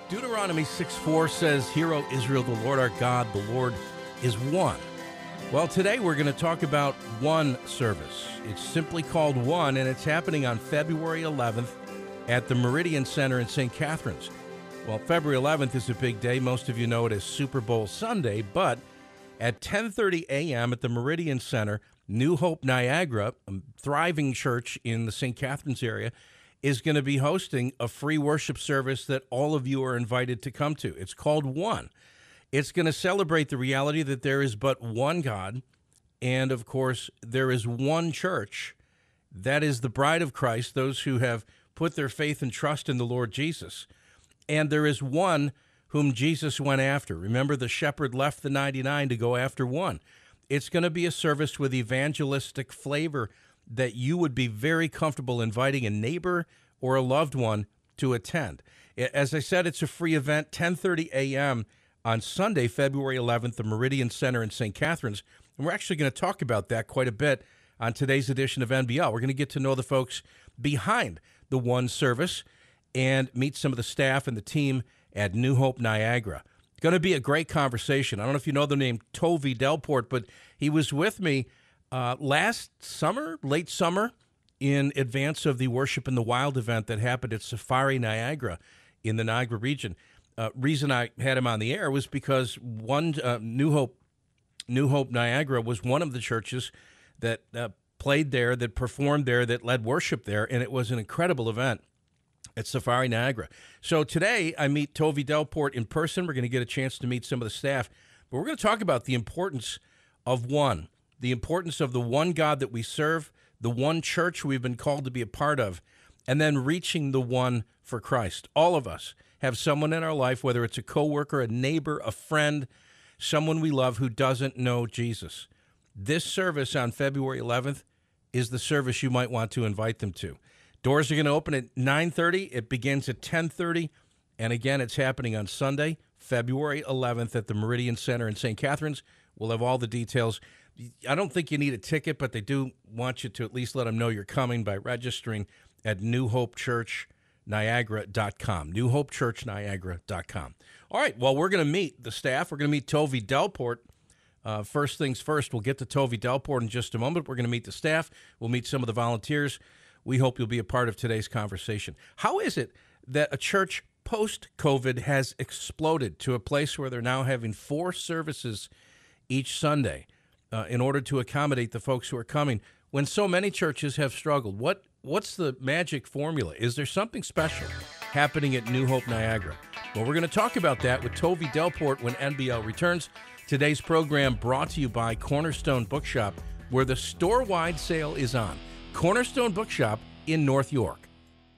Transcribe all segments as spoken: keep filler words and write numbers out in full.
Deuteronomy six four says, "Hear, O Israel, the Lord our God, the Lord is one." Well, today we're going to talk about one service. It's simply called One, and it's happening on February eleventh at the Meridian Center in Saint Catharines. Well, February eleventh is a big day. Most of you know it as Super Bowl Sunday, but at ten thirty a.m. at the Meridian Center, New Hope Niagara, a thriving church in the Saint Catharines area, is going to be hosting a free worship service that all of you are invited to come to. It's called One. It's going to celebrate the reality that there is but one God, and of course, there is one church. That is the bride of Christ, those who have put their faith and trust in the Lord Jesus. And there is one whom Jesus went after. Remember, the shepherd left the ninety-nine to go after one. It's going to be a service with evangelistic flavor that you would be very comfortable inviting a neighbor or a loved one to attend. As I said, it's a free event, ten thirty a.m. on Sunday, February eleventh, the Meridian Center in Saint Catharines. And we're actually going to talk about that quite a bit on today's edition of N B L. We're going to get to know the folks behind the One service and meet some of the staff and the team at New Hope Niagara. It's going to be a great conversation. I don't know if you know the name Tovey Delport, but he was with me Uh, last summer, late summer, in advance of the Worship in the Wild event that happened at Safari Niagara in the Niagara region. Uh, reason I had him on the air was because one uh, New Hope, New Hope Niagara was one of the churches that uh, played there, that performed there, that led worship there, and it was an incredible event at Safari Niagara. So today I meet Tovey Delport in person. We're going to get a chance to meet some of the staff, but we're going to talk about the importance of one. The importance of the one God that we serve, the one church we've been called to be a part of, and then reaching the one for Christ. All of us have someone in our life, whether it's a coworker, a neighbor, a friend, someone we love who doesn't know Jesus. This service on February eleventh is the service you might want to invite them to. Doors are going to open at nine thirty. It begins at ten thirty. And again, it's happening on Sunday, February eleventh at the Meridian Center in Saint Catharines. We'll have all the details. I don't think you need a ticket, but they do want you to at least let them know you're coming by registering at new hope church niagara dot com, new hope church niagara dot com. All right, well, we're going to meet the staff. We're going to meet Tovey Delport. Uh, first things first, we'll get to Tovey Delport in just a moment. We're going to meet the staff. We'll meet some of the volunteers. We hope you'll be a part of today's conversation. How is it that a church post-COVID has exploded to a place where they're now having four services each Sunday? Uh, in order to accommodate the folks who are coming, when so many churches have struggled? What What's the magic formula? Is there something special happening at New Hope Niagara? Well, we're going to talk about that with Tovey Delport when N B L returns. Today's program brought to you by Cornerstone Bookshop, where the store-wide sale is on. Cornerstone Bookshop in North York.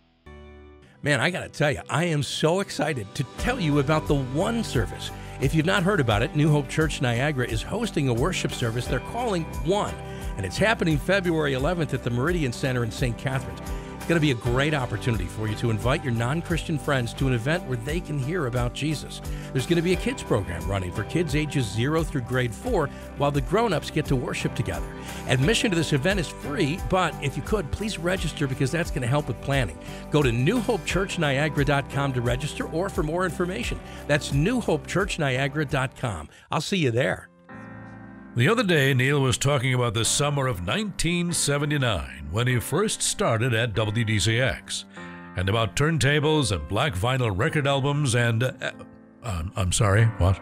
Man, I got to tell you, I am so excited to tell you about the One service. If you've not heard about it, New Hope Church Niagara is hosting a worship service they're calling One, and it's happening February eleventh at the Meridian Center in Saint Catharines. It's going to be a great opportunity for you to invite your non-Christian friends to an event where they can hear about Jesus. There's going to be a kids program running for kids ages zero through grade four, while the grown-ups get to worship together. Admission to this event is free, but if you could, please register because that's going to help with planning. Go to new hope church niagara dot com to register or for more information. That's new hope church niagara dot com. I'll see you there. The other day, Neil was talking about the summer of nineteen seventy-nine when he first started at W D C X, and about turntables and black vinyl record albums and... Uh, uh, I'm sorry, what?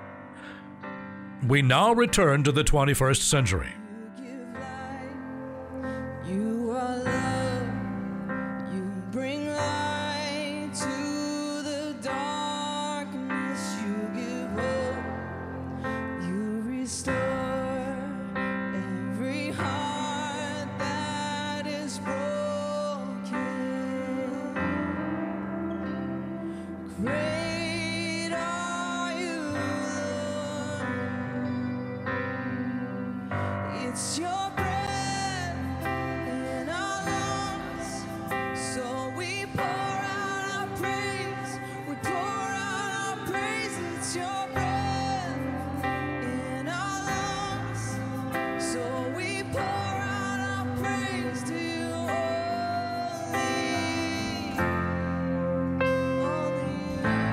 We now return to the twenty-first century. You are love, you bring light to the darkness, you give hope, you restore every heart that is broken. Great are you, Lord. It's your all the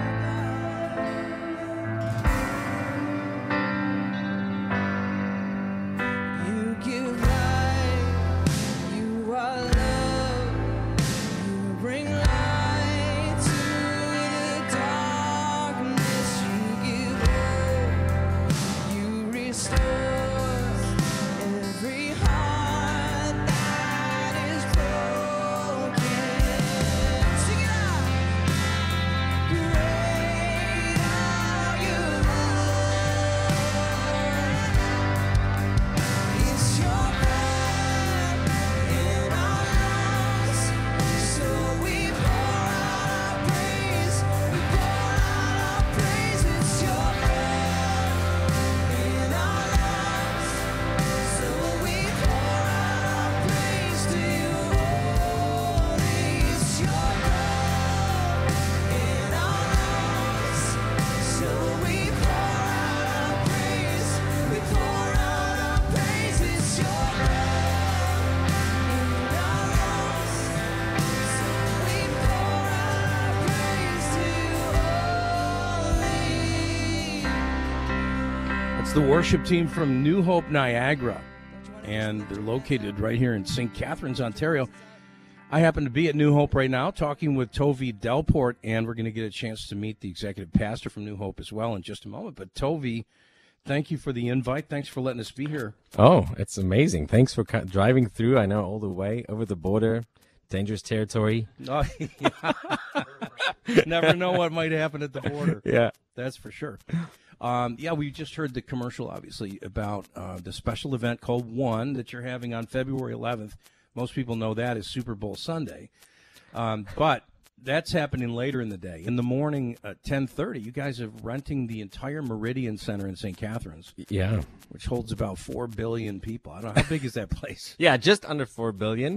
the worship team from New Hope, Niagara, and they're located right here in Saint Catharines, Ontario. I happen to be at New Hope right now talking with Tovi Delport, and we're going to get a chance to meet the executive pastor from New Hope as well in just a moment. But Tovi, thank you for the invite. Thanks for letting us be here. Oh, it's amazing. Thanks for co- driving through. I know all the way over the border, dangerous territory. Oh, never know what might happen at the border. Yeah. That's for sure. Um, yeah, we just heard the commercial, obviously, about uh, the special event called One that you're having on February eleventh. Most people know that is Super Bowl Sunday. Um, but that's happening later in the day. In the morning at ten thirty, you guys are renting the entire Meridian Center in Saint Catharines, Yeah. which holds about four billion people. I don't know. How big is that place? Yeah, just under four billion.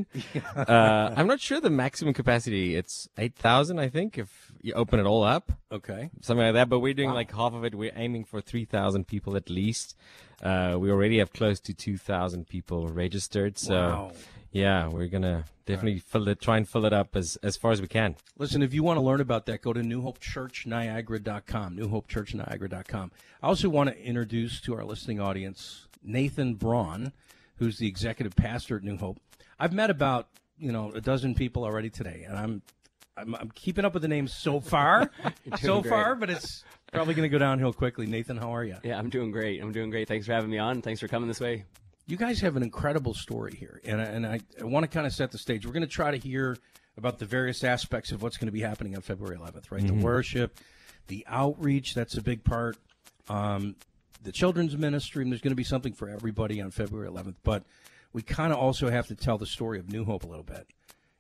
uh, I'm not sure the maximum capacity. It's eight thousand, I think, if you open it all up. Okay. Something like that. But we're doing Wow. like half of it. We're aiming for three thousand people at least. Uh, we already have close to two thousand people registered. So, Wow. yeah, we're going to definitely fill it, try and fill it up as, as far as we can. Listen, if you want to learn about that, go to new hope church niagara dot com, new hope church niagara dot com. I also want to introduce to our listening audience Nathan Braun, who's the executive pastor at New Hope. I've met about, you know, a dozen people already today, and I'm I'm, I'm keeping up with the names so far, so great. far, but it's probably going to go downhill quickly. Nathan, how are you? Yeah, I'm doing great. I'm doing great. Thanks for having me on. Thanks for coming this way. You guys have an incredible story here, and I, and I, I want to kind of set the stage. We're going to try to hear about the various aspects of what's going to be happening on February eleventh, right? Mm-hmm. The worship, the outreach, that's a big part. Um, the children's ministry, and there's going to be something for everybody on February eleventh. But we kind of also have to tell the story of New Hope a little bit.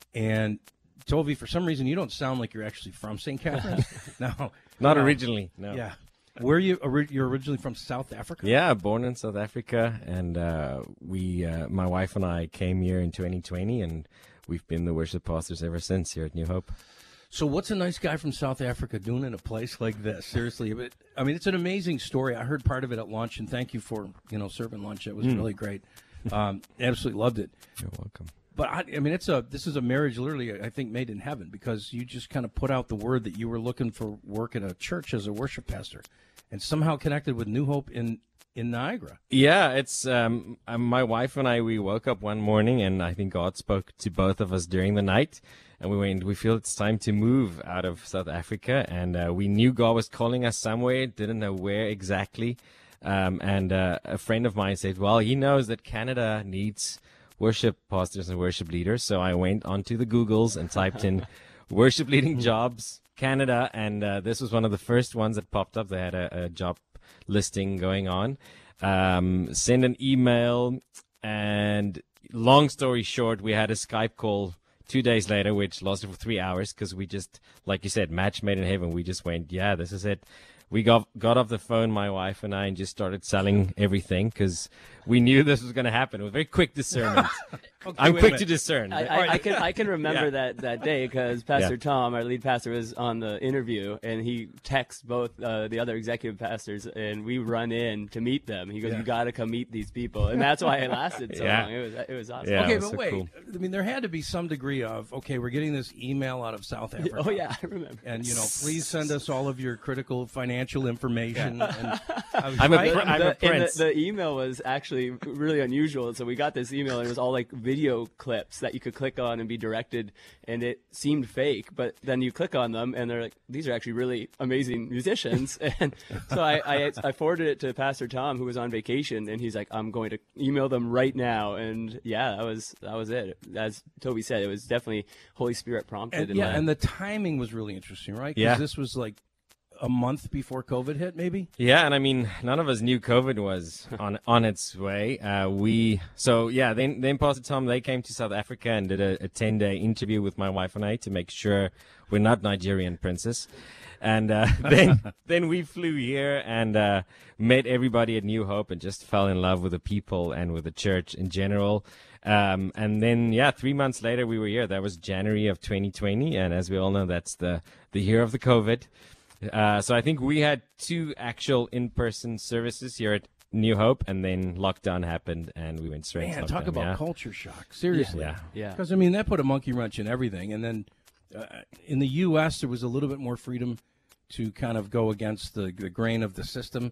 And Tovi, for some reason, you don't sound like you're actually from Saint Catharines. No. Not No. originally, no. Yeah. Where you? ori- You're originally from South Africa? Yeah, born in South Africa, and uh, we, uh, my wife and I, came here in twenty twenty, and we've been the worship pastors ever since here at New Hope. So what's a nice guy from South Africa doing in a place like this? Seriously, but I mean, it's an amazing story. I heard part of it at lunch, and thank you for you know serving lunch. It was really great. Um, absolutely loved it. You're welcome. But I, I mean, it's a this is a marriage, literally, I think, made in heaven, because you just kind of put out the word that you were looking for work at a church as a worship pastor, and somehow connected with New Hope in in Niagara. Yeah, it's um, uh, my wife and I. We woke up one morning, and I think God spoke to both of us during the night, and we went. We feel it's time to move out of South Africa, and uh, we knew God was calling us somewhere. Didn't know where exactly. Um, and uh, a friend of mine said, "Well, he knows that Canada needs worship pastors and worship leaders." So I went onto the Googles and typed in worship leading jobs Canada, and uh, this was one of the first ones that popped up. They had a, a job listing going on. Um, send an email, and long story short, we had a Skype call two days later, which lasted for three hours because we just, like you said, match made in heaven. We just went, yeah, this is it. We got got off the phone, my wife and I, and just started selling everything because we knew this was going to happen. It was very quick discernment. Okay, I'm wait a quick minute. to discern. I, I, I can I can remember Yeah. that, that day because Pastor Yeah. Tom, our lead pastor, was on the interview, and he texts both uh, the other executive pastors, and we run in to meet them. He goes, Yeah. "You got to come meet these people," and that's why it lasted so Yeah. long. It was it was awesome. Yeah. Okay, it was but so wait. cool. I mean, there had to be some degree of, okay, we're getting this email out of South Africa. Oh yeah, I remember. And, you know, please send us all of your critical financial information. And I was I'm a right. pr- I'm the, a and prince. The, the email was actually really unusual. So we got this email, and it was all like video clips that you could click on and be directed, and it seemed fake. But then you click on them, and they're like, these are actually really amazing musicians. And so I, I, I forwarded it to Pastor Tom, who was on vacation, and he's like, I'm going to email them right now. And yeah, that was that was it. As Toby said, it was definitely Holy Spirit prompted. And, in yeah, that. and the timing was really interesting, right? 'Cause Yeah. this was like a month before COVID hit, maybe? Yeah, and I mean, none of us knew COVID was on on its way. Uh, we so yeah, then then Pastor Tom, they came to South Africa and did a, a ten day interview with my wife and I to make sure we're not Nigerian princes. And uh, then then we flew here and uh, met everybody at New Hope and just fell in love with the people and with the church in general. Um, and then yeah, three months later we were here. That was January of twenty twenty, and as we all know, that's the the year of the COVID. Uh, so I think we had two actual in-person services here at New Hope, and then lockdown happened, and we went straight Man, to lockdown. talk about yeah. culture shock. Seriously. Yeah. yeah. Because, I mean, that put a monkey wrench in everything. And then uh, in the U S, there was a little bit more freedom to kind of go against the, the grain of the system.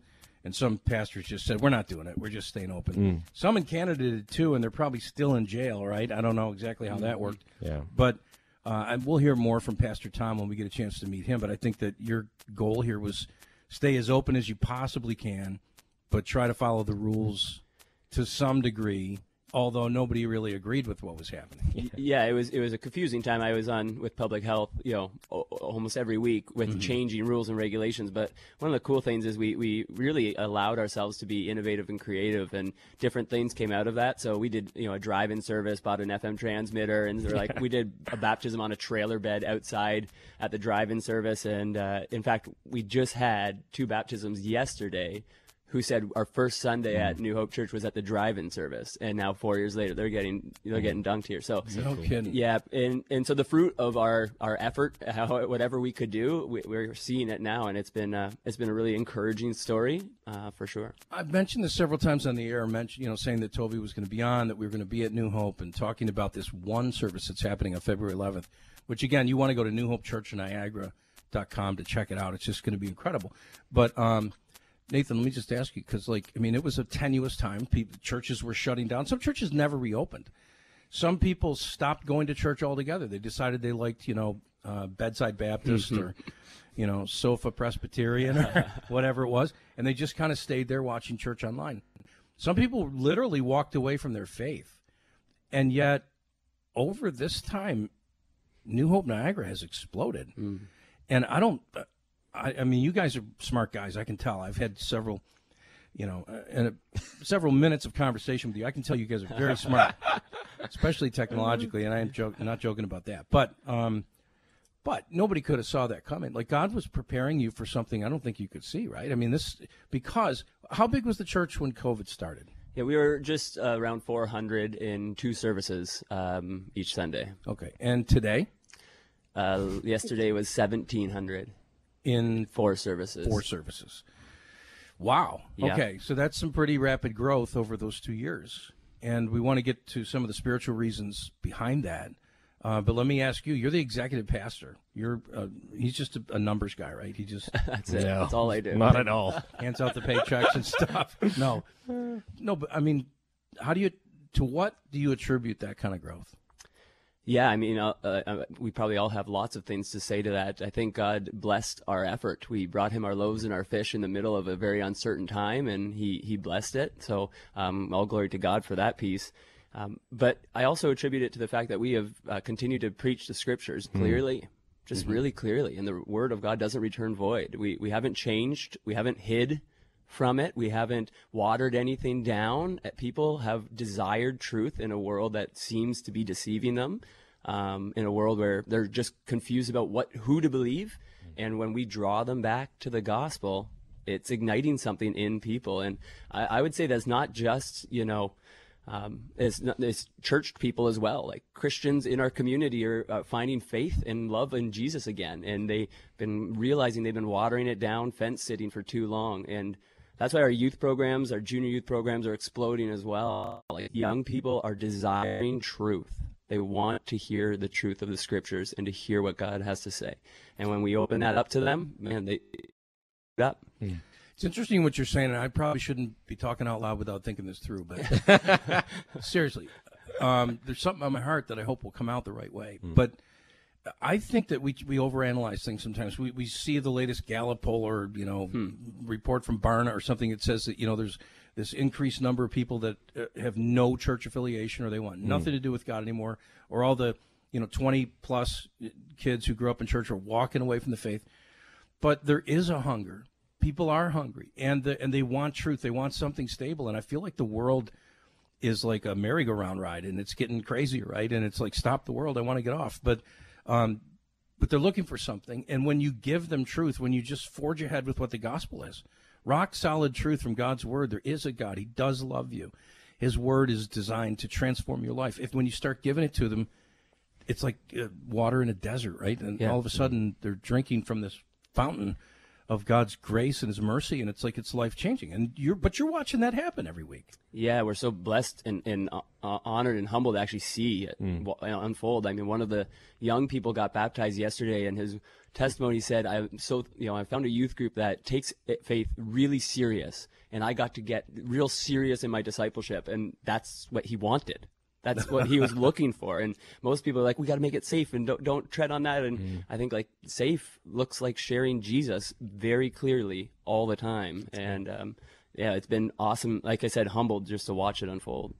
And some pastors just said, we're not doing it. We're just staying open. Some in Canada did too, and they're probably still in jail, right? I don't know exactly how that worked. Yeah. But uh, I, we'll hear more from Pastor Tom when we get a chance to meet him. But I think that your goal here was stay as open as you possibly can, but try to follow the rules to some degree, although nobody really agreed with what was happening. Yeah, it was it was a confusing time. I was on with public health, you know, o- almost every week with Mm-hmm. changing rules and regulations. But one of the cool things is we, we really allowed ourselves to be innovative and creative, and different things came out of that. So we did, you know, a drive-in service, bought an F M transmitter, and they're like we did a baptism on a trailer bed outside at the drive-in service. And uh, in fact, we just had two baptisms yesterday. Who said our first Sunday at New Hope Church was at the drive-in service, and now four years later they're getting they're getting dunked here. So No kidding. yeah, and and so the fruit of our our effort, how, whatever we could do, we, we're seeing it now, and it's been uh, it's been a really encouraging story uh, for sure. I've mentioned this several times on the air, mentioned, you know, saying that Toby was going to be on, that we were going to be at New Hope, and talking about this one service that's happening on February eleventh, which, again, you want to go to new hope church niagara dot com to check it out. It's just going to be incredible. But, um, Nathan, let me just ask you, because, like, I mean, it was a tenuous time. People, churches were shutting down. Some churches never reopened. Some people stopped going to church altogether. They decided they liked, you know, uh, Bedside Baptist or, you know, Sofa Presbyterian or whatever it was, and they just kind of stayed there watching church online. Some people literally walked away from their faith. And yet, over this time, New Hope Niagara has exploded. And I don't... I, I mean, you guys are smart guys. I can tell. I've had several, you know, uh, and uh, several minutes of conversation with you. I can tell you guys are very smart, especially technologically. And I am joking, not joking about that. But, um, but nobody could have saw that coming. Like, God was preparing you for something I don't think you could see, right? I mean, this because how big was the church when COVID started? Yeah, we were just uh, around four hundred in two services um, each Sunday. Okay, and today Uh, yesterday was seventeen hundred. in Four services. four services. Wow. Yeah. Okay, so that's some pretty rapid growth over those two years. And we want to get to some of the spiritual reasons behind that. Uh, but let me ask you, you're the executive pastor. You're uh, he's just a, a numbers guy, right? He just That's it. No, That's all I do. Not at all. hands out the paychecks and stuff. No. No, but I mean, how do you to what do you attribute that kind of growth? Yeah, I mean, uh, uh, we probably all have lots of things to say to that. I think God blessed our effort. We brought him our loaves and our fish in the middle of a very uncertain time, and he, he blessed it. So um, all glory to God for that piece. Um, but I also attribute it to the fact that we have uh, continued to preach the scriptures clearly, just mm-hmm. really clearly, and the word of God doesn't return void. We, we haven't changed. We haven't hid from it. We haven't watered anything down. People have desired truth in a world that seems to be deceiving them, um, in a world where they're just confused about what who to believe. And when we draw them back to the gospel, it's igniting something in people. And I, I would say that's not just, you know, um, it's, not, it's church people as well. Like Christians in our community are uh, finding faith and love in Jesus again. And they've been realizing they've been watering it down, fence sitting for too long. And that's why our youth programs, our junior youth programs are exploding as well. Like young people are desiring truth. They want to hear the truth of the scriptures and to hear what God has to say. And when we open that up to them, man, they up. Mm. It's interesting what you're saying, and I probably shouldn't be talking out loud without thinking this through, but seriously, um, there's something on my heart that I hope will come out the right way. Mm. But I think that we we overanalyze things sometimes. We we see the latest Gallup poll or, you know, hmm. report from Barna or something that says that, you know, there's this increased number of people that uh, have no church affiliation or they want hmm. nothing to do with God anymore, or all the, you know, twenty plus kids who grew up in church are walking away from the faith. But there is a hunger. People are hungry, and the, and they want truth. They want something stable, and I feel like the world is like a merry-go-round ride, and it's getting crazier, right? And it's like, stop the world, I want to get off. But um, but they're looking for something, and when you give them truth, when you just forge ahead with what the gospel is, rock-solid truth from God's word, there is a God. He does love you. His word is designed to transform your life. If when you start giving it to them, it's like uh, water in a desert, right? And yeah. all of a sudden, they're drinking from this fountain of God's grace and his mercy, and it's like it's life-changing. And you're, but you're watching that happen every week. Yeah, we're so blessed and, and uh, honored and humbled to actually see it mm. unfold. I mean, one of the young people got baptized yesterday, and his testimony said, "I'm so you know I found a youth group that takes it- faith really serious, and I got to get real serious in my discipleship, and that's what he wanted." That's what he was looking for. And most people are like, we got to make it safe and don't, don't tread on that. And mm. I think like safe looks like sharing Jesus very clearly all the time. That's and um, yeah, it's been awesome. Like I said, humbled just to watch it unfold.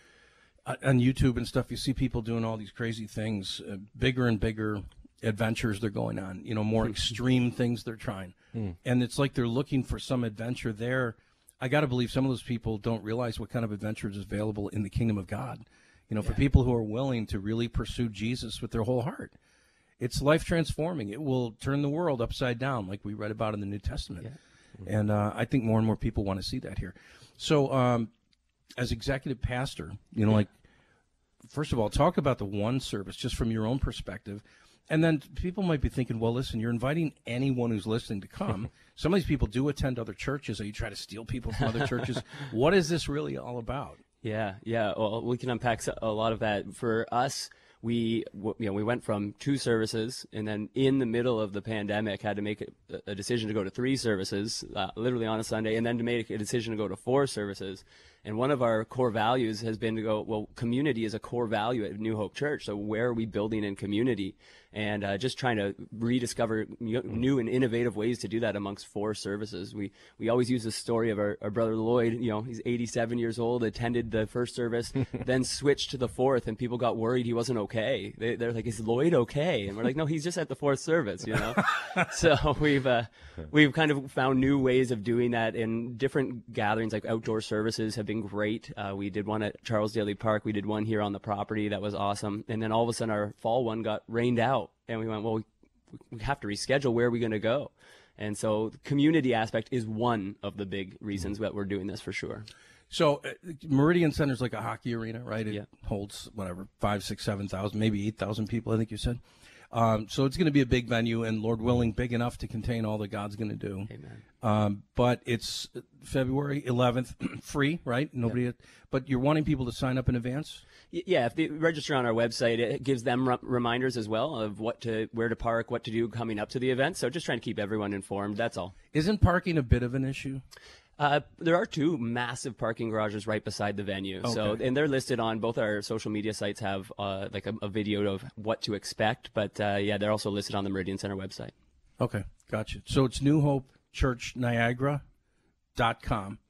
Uh, on YouTube and stuff, you see people doing all these crazy things, uh, bigger and bigger adventures they're going on, you know, more extreme things they're trying. Mm. And it's like they're looking for some adventure there. I got to believe some of those people don't realize what kind of adventure is available in the kingdom of God. You know, for yeah. people who are willing to really pursue Jesus with their whole heart. It's life transforming. It will turn the world upside down, like we read about in the New Testament. Yeah. Mm-hmm. And uh, I think more and more people want to see that here. So um, as executive pastor, you know, yeah. like, first of all, talk about the one service just from your own perspective. And then people might be thinking, well, listen, you're inviting anyone who's listening to come. Some of these people do attend other churches. Or you try to steal people from other churches. What is this really all about? Yeah, yeah. Well, we can unpack a lot of that. For us, we you know we went from two services, and then in the middle of the pandemic, had to make a, a decision to go to three services, uh, literally on a Sunday, and then to make a decision to go to four services. And one of our core values has been to go, well, community is a core value at New Hope Church. So where are we building in community? And uh, just trying to rediscover new and innovative ways to do that amongst four services. We we always use the story of our, our brother Lloyd. You know, he's eighty-seven years old, attended the first service, then switched to the fourth, and people got worried he wasn't okay. They, they're like, is Lloyd okay? And we're like, no, he's just at the fourth service, you know? So we've uh, we've kind of found new ways of doing that in different gatherings, like outdoor services have been great. Uh, we did one at Charles Daly Park. We did one here on the property. That was awesome. And then all of a sudden our fall one got rained out. And we went, well, we, we have to reschedule. Where are we going to go? And so the community aspect is one of the big reasons that we're doing this for sure. So uh, Meridian Center is like a hockey arena, right? It yeah. holds whatever, five, six, seven thousand, maybe eight thousand people, I think you said. Um, so it's going to be a big venue, and Lord willing, big enough to contain all that God's going to do. Amen. Um, but it's February eleventh, free, right? Nobody. Yep. But you're wanting people to sign up in advance? Yeah, if they register on our website, it gives them r- reminders as well of what to, where to park, what to do coming up to the event. So just trying to keep everyone informed. That's all. Isn't parking a bit of an issue? Uh, there are two massive parking garages right beside the venue. Okay. So, and they're listed on both our social media sites. Have uh, like a, a video of what to expect. But uh, yeah, they're also listed on the Meridian Center website. Okay, gotcha. So it's New Hope Church Niagara dot com,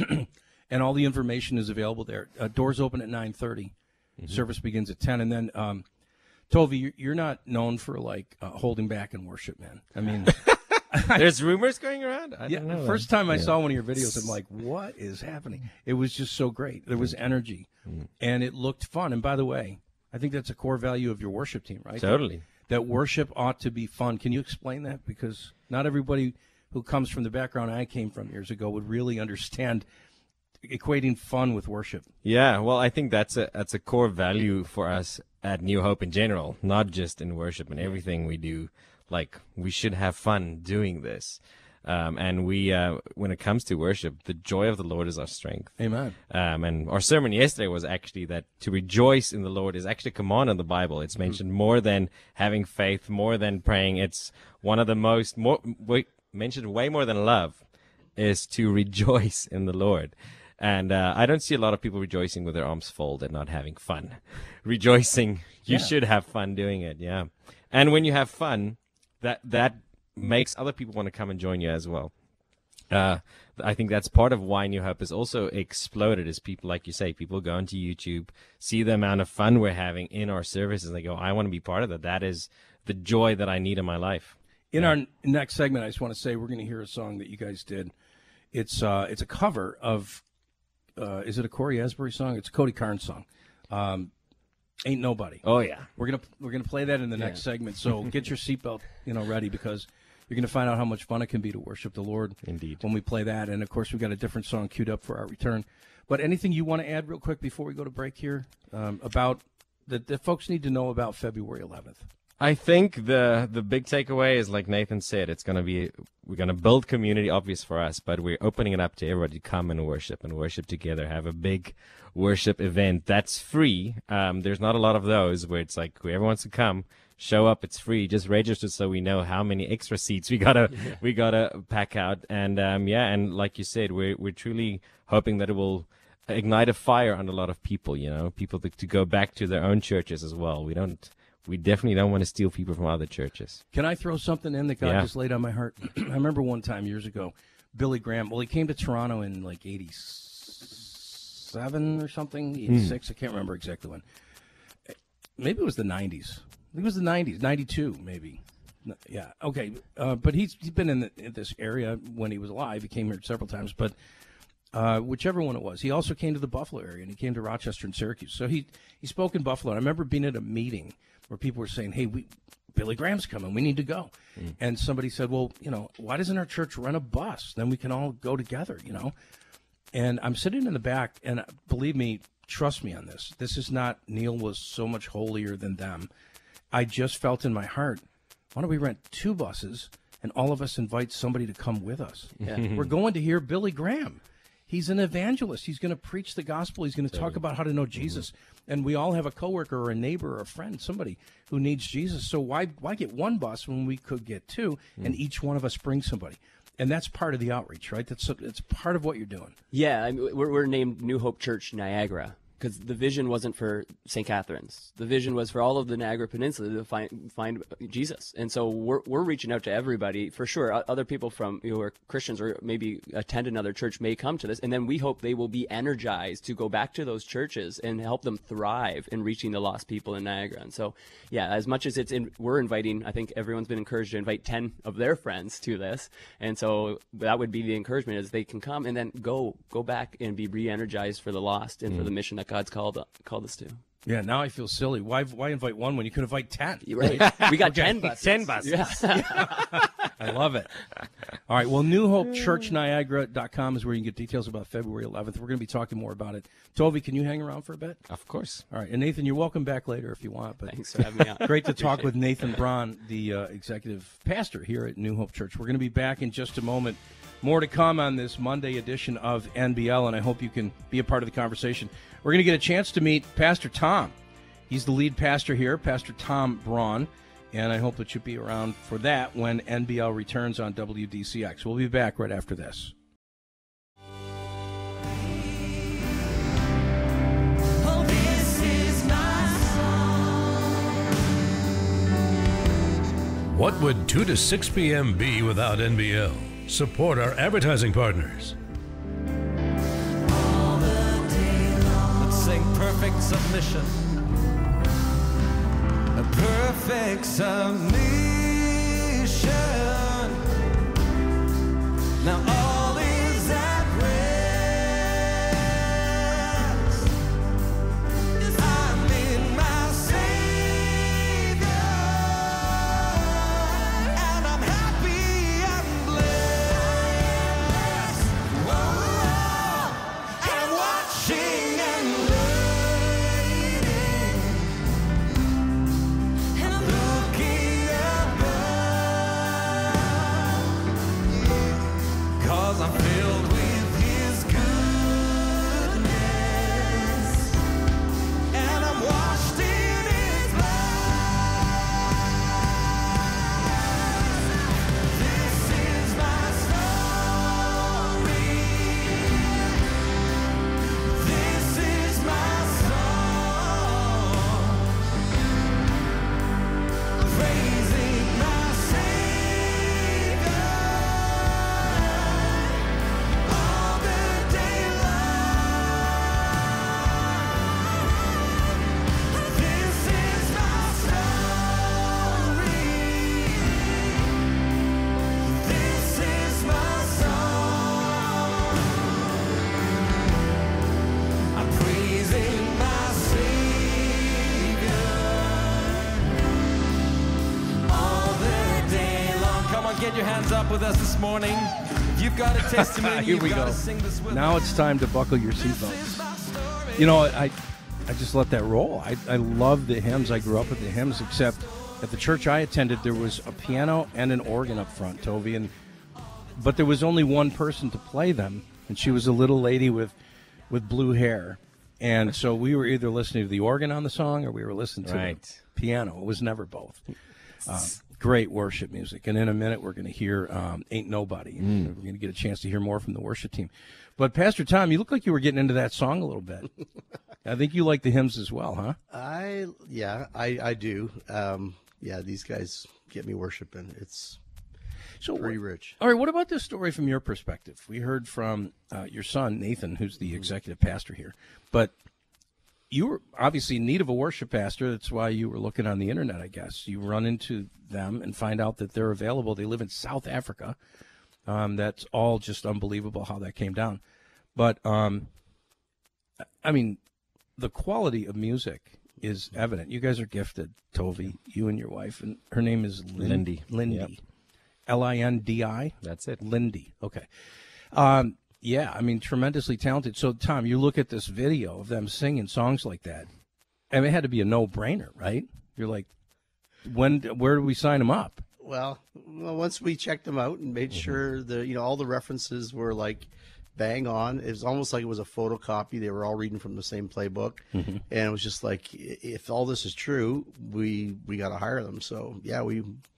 and all the information is available there. Uh, doors open at nine thirty. Mm-hmm. Service begins at ten, and then um, Tovi, you're not known for like uh, holding back in worship, man. I mean. There's rumors going around? I yeah, don't know. The first time I yeah. saw one of your videos, I'm like, what is happening? It was just so great. There was energy, mm. and it looked fun. And by the way, I think that's a core value of your worship team, right? Totally. That, that worship ought to be fun. Can you explain that? Because not everybody who comes from the background I came from years ago would really understand equating fun with worship. Yeah, well, I think that's a that's a core value for us at New Hope in general, not just in worship and everything we do. Like, we should have fun doing this. Um, and we, uh, when it comes to worship, the joy of the Lord is our strength. Amen. Um, and our sermon yesterday was actually that to rejoice in the Lord is actually a command in the Bible. It's mentioned mm-hmm. more than having faith, more than praying. It's one of the most, more, way, mentioned way more than love, is to rejoice in the Lord. And uh, I don't see a lot of people rejoicing with their arms folded, not having fun. Rejoicing, you yeah. should have fun doing it, yeah. And when you have fun, that that makes other people want to come and join you as well. Uh, I think that's part of why New Hope has also exploded, is people, like you say, people go onto YouTube, see the amount of fun we're having in our services, and they go, I want to be part of that. That is the joy that I need in my life. In yeah. our next segment, I just want to say we're going to hear a song that you guys did. It's uh, it's a cover of, uh, is it a Corey Asbury song? It's a Cody Carnes song. Um, Ain't Nobody. Oh yeah, we're gonna we're gonna play that in the next yeah. segment. So get your seatbelt, you know, ready, because you're gonna find out how much fun it can be to worship the Lord. Indeed. When we play that, and of course we got a different song queued up for our return. But anything you want to add real quick before we go to break here um, about that, that folks need to know about February eleventh? I think the the big takeaway is, like Nathan said, it's going to be, we're going to build community, obvious for us, but we're opening it up to everybody to come and worship and worship together, have a big worship event that's free. Um, there's not a lot of those where it's like whoever wants to come, show up, it's free, just register so we know how many extra seats we gotta yeah. we gotta pack out. And um, yeah, and like you said, we're we're truly hoping that it will ignite a fire on a lot of people, you know, people to, to go back to their own churches as well. We don't. We definitely don't want to steal people from other churches. Can I throw something in that God Yeah. just laid on my heart? I remember one time years ago, Billy Graham, well, he came to Toronto in like eighty-seven or something, eighty-six, I can't remember exactly when. Maybe it was the nineties. I think it was the nineties, ninety-two maybe. No, Yeah, okay. Uh, but he's, he's been in, the, in this area when he was alive. He came here several times, but uh, whichever one it was. He also came to the Buffalo area, and he came to Rochester and Syracuse. So he, he spoke in Buffalo. I remember being at a meeting where people were saying, hey, we Billy Graham's coming. We need to go. Mm. And somebody said, well, you know, why doesn't our church rent a bus? Then we can all go together, you know. And I'm sitting in the back, and believe me, trust me on this. This is not Neil was so much holier than them. I just felt in my heart, why don't we rent two buses and all of us invite somebody to come with us? Yeah. We're going to hear Billy Graham. He's an evangelist. He's going to preach the gospel. He's going to talk about how to know Jesus. Mm-hmm. And we all have a coworker or a neighbor or a friend, somebody who needs Jesus. So why why get one bus when we could get two, mm. and each one of us bring somebody? And that's part of the outreach, right? That's it's part of what you're doing. Yeah, I mean, we're, we're named New Hope Church Niagara because the vision wasn't for Saint Catharines. The vision was for all of the Niagara Peninsula to find find Jesus. And so we're we're reaching out to everybody for sure. Other people from you know, who are Christians or maybe attend another church may come to this, and then we hope they will be energized to go back to those churches and help them thrive in reaching the lost people in Niagara. And so, yeah, as much as it's in, we're inviting, I think everyone's been encouraged to invite ten of their friends to this, and so that would be the encouragement is they can come and then go go back and be re-energized for the lost and mm. for the mission that God's called called us to. Yeah, now I feel silly. Why why invite one when you could invite ten? You're right. We got ten buses. Ten buses. Yeah. I love it. All right. Well, New Hope Church Niagara dot com is where you can get details about February eleventh. We're going to be talking more about it. Toby, can you hang around for a bit? Of course. All right. And Nathan, you're welcome back later if you want. But thanks for having me on. Great to talk with Nathan Braun, the uh, executive pastor here at New Hope Church. We're going to be back in just a moment. More to come on this Monday edition of N B L, and I hope you can be a part of the conversation. We're going to get a chance to meet Pastor Tom. He's the lead pastor here, Pastor Tom Braun, and I hope that you'll be around for that when N B L returns on W D C X. We'll be back right after this. Oh, this is my song. What would two to six p.m. be without N B L? Support our advertising partners. All the day long. Let's sing Perfect Submission. A perfect submission. Now all is at rest. I'm in my Savior, and I'm happy and blessed. Whoa, I'm watching and waiting. And I'm Looking above, 'cause I'm filled with His goodness, and I'm washed in His blood. This is my story. This is my song. Praising my Savior all the day long. This is my story. This is my song. I'm praising my Savior all the day long. Come on, get your hands up with us this morning. If you've got a testimony, Here you've we got go. to sing this with Now us. it's time to buckle your This is seatbelts. my story. You know, I I just let that roll. I, I love the hymns. I grew up with the hymns, except at the church I attended, there was a piano and an organ up front, Toby, and but there was only one person to play them, and she was a little lady with with blue hair. And so we were either listening to the organ on the song or we were listening to Right. the piano. It was never both. Um, great worship music. And in a minute, we're going to hear um, Ain't Nobody. Mm. We're going to get a chance to hear more from the worship team. But Pastor Tom, you look like you were getting into that song a little bit. I think you like the hymns as well, huh? I yeah, I I do. Um, yeah, these guys get me worshiping. It's So pretty rich. All right, what about this story from your perspective? We heard from uh, your son, Nathan, who's the executive pastor here. But you were obviously in need of a worship pastor. That's why you were looking on the internet, I guess. You run into them and find out that they're available. They live in South Africa. Um, that's all just unbelievable how that came down. But, um, I mean, the quality of music is evident. You guys are gifted, Tovi, you and your wife. And her name is Lin- Lindy. Lindy. Yep. L I N D I? That's it. Lindy. Okay. Um, yeah, I mean, tremendously talented. So, Tom, you look at this video of them singing songs like that, and it had to be a no-brainer, right? You're like, when? Where do we sign them up? Well, well, once we checked them out and made Mm-hmm. sure the you know all the references were like bang on. It was almost like it was a photocopy. They were all reading from the same playbook, Mm-hmm. and it was just like, i- if all this is true, we we got to hire them. So yeah, we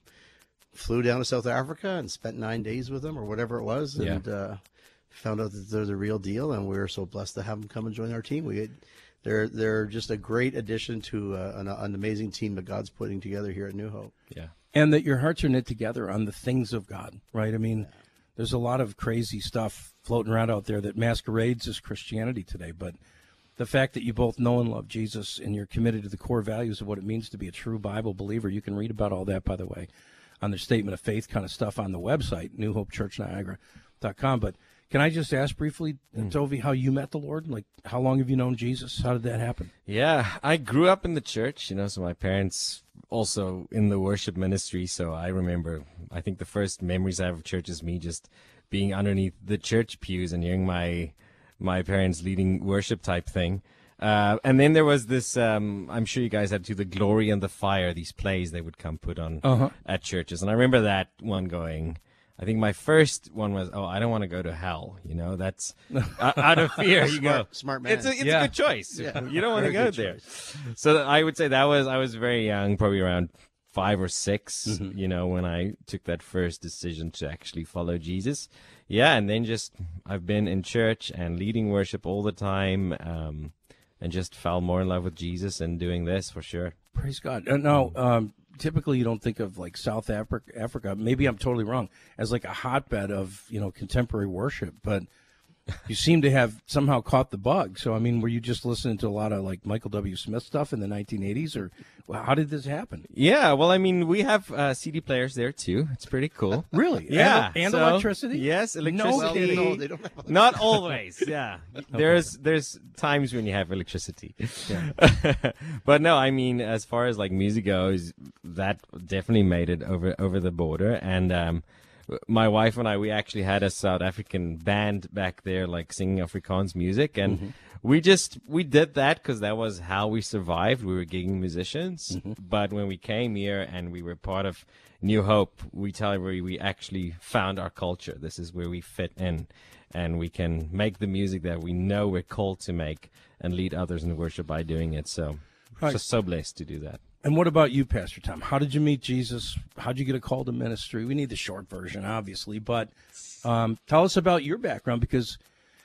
flew down to South Africa and spent nine days with them or whatever it was, and uh, found out that they're the real deal. And we were so blessed to have them come and join our team. We they're they're just a great addition to uh, an, an amazing team that God's putting together here at New Hope. Yeah. And that your hearts are knit together on the things of God, right? I mean, there's a lot of crazy stuff floating around out there that masquerades as Christianity today, but the fact that you both know and love Jesus and you're committed to the core values of what it means to be a true Bible believer, you can read about all that, by the way, on their statement of faith kind of stuff on the website, new hope church niagara dot com. But can I just ask briefly, Tovi, how you met the Lord? Like, how long have you known Jesus? How did that happen? Yeah, I grew up in the church, you know, so my parents also in the worship ministry. So I remember, I think the first memories I have of church is me just being underneath the church pews and hearing my my parents leading worship type thing. Uh, and then there was this, um, I'm sure you guys had too, the Glory and the Fire, these plays they would come put on Uh-huh. at churches. And I remember that one going, I think my first one was, oh, I don't want to go to hell. You know, that's uh, out of fear. You go, Smart- smart man. It's a, it's Yeah. a good choice. Yeah. You don't want to Very go good there. So I would say that was, I was very young, probably around five or six, Mm-hmm. you know, when I took that first decision to actually follow Jesus. Yeah. And then just, I've been in church and leading worship all the time. Um, and just fell more in love with Jesus and doing this for sure. Praise God. Uh, now, um, typically you don't think of like South Africa, Africa, maybe I'm totally wrong, as like a hotbed of, you know, contemporary worship, but you seem to have somehow caught the bug. So, I mean, were you just listening to a lot of like Michael W. Smith stuff in the nineteen eighties, or well, how did this happen? Yeah. Well, I mean, we have uh, C D players there too. It's pretty cool. Really? Yeah. And, and so- electricity? Yes, No electricity. kidding. No, they don't have Not always, yeah. There's there's times when you have electricity. But no, I mean, as far as like music goes, that definitely made it over over the border. And um, my wife and I, we actually had a South African band back there, like singing Afrikaans music, and we just we did that because that was how we survived. We were gigging musicians, but when we came here and we were part of New Hope, we tell everybody we actually found our culture. This is where we fit in, and we can make the music that we know we're called to make and lead others in worship by doing it. So, Right. just so blessed to do that. And what about you, Pastor Tom? How did you meet Jesus? How did you get a call to ministry? We need the short version, obviously, but um, tell us about your background, because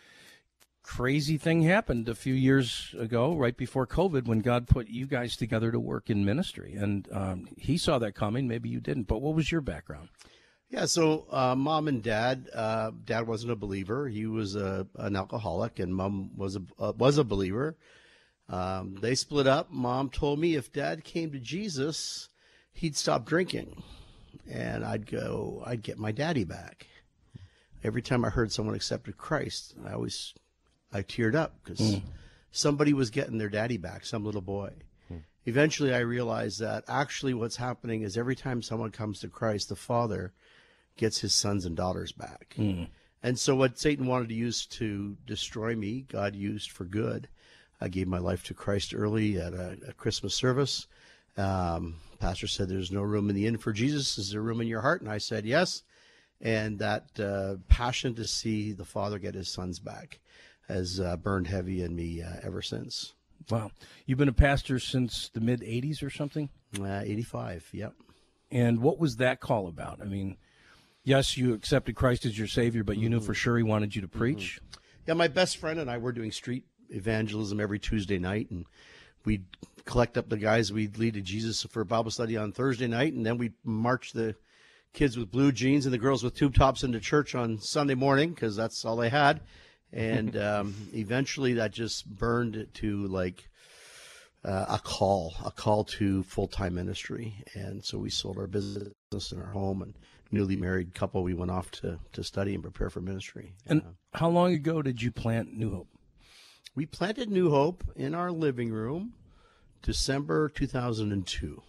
crazy thing happened a few years ago, right before COVID, when God put you guys together to work in ministry. And um, he saw that coming. Maybe you didn't. But what was your background? Yeah, so uh, mom and dad. Uh, dad wasn't a believer; he was a, an alcoholic, and mom was a uh, was a believer. Um, they split up. Mom told me if dad came to Jesus, he'd stop drinking, and I'd go. I'd get my daddy back. Every time I heard someone accepted Christ, I always I teared up because somebody was getting their daddy back, some little boy. Eventually, I realized that actually what's happening is every time someone comes to Christ, the Father gets his sons and daughters back. And so what Satan wanted to use to destroy me, God used for good. I gave my life to Christ early at a, a Christmas service. Um, pastor said, "There's no room in the inn for Jesus. Is there room in your heart?" And I said, "Yes." And that uh, passion to see the Father get his sons back has uh, burned heavy in me uh, ever since. Wow. You've been a pastor since the mid eighties or something? Uh, eighty-five, yep. And what was that call about? I mean, yes, you accepted Christ as your Savior, but you knew for sure he wanted you to preach. Yeah, my best friend and I were doing street evangelism every Tuesday night, and we'd collect up the guys we'd lead to Jesus for a Bible study on Thursday night, and then we'd march the kids with blue jeans and the girls with tube tops into church on Sunday morning because that's all they had. And um, eventually that just burned it to like uh, a call, a call to full-time ministry. And so we sold our business and our home, and newly married couple, we went off to, to study and prepare for ministry. And Uh, how long ago did you plant New Hope? we planted New Hope in our living room December two thousand two.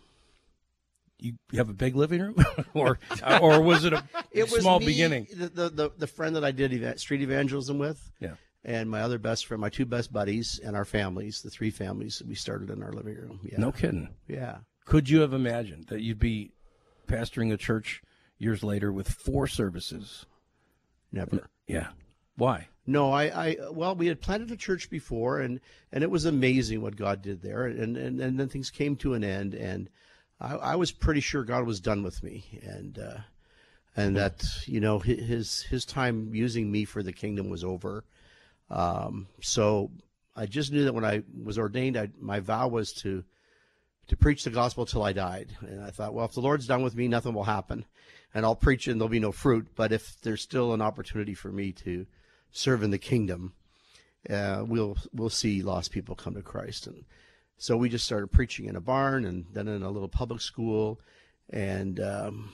You have a big living room, or or was it a It was small me, beginning? The, the the the friend that I did eva- street evangelism with, Yeah. and my other best friend, my two best buddies, and our families, the three families that we started in our living room. Yeah. No kidding. Yeah. Could you have imagined that you'd be pastoring a church years later with four services? Never. Yeah. Why? No, I, I, well, we had planted a church before, and, and it was amazing what God did there. And, and, and then things came to an end, and I, I was pretty sure God was done with me. And, uh, and that, you know, hi- his, his time using me for the kingdom was over. Um, so I just knew that when I was ordained, I, my vow was to, to preach the gospel till I died. And I thought, well, if the Lord's done with me, nothing will happen, and I'll preach and there'll be no fruit. But if there's still an opportunity for me to serve in the kingdom, uh, we'll we'll see lost people come to Christ. And so we just started preaching in a barn, and then in a little public school. And um,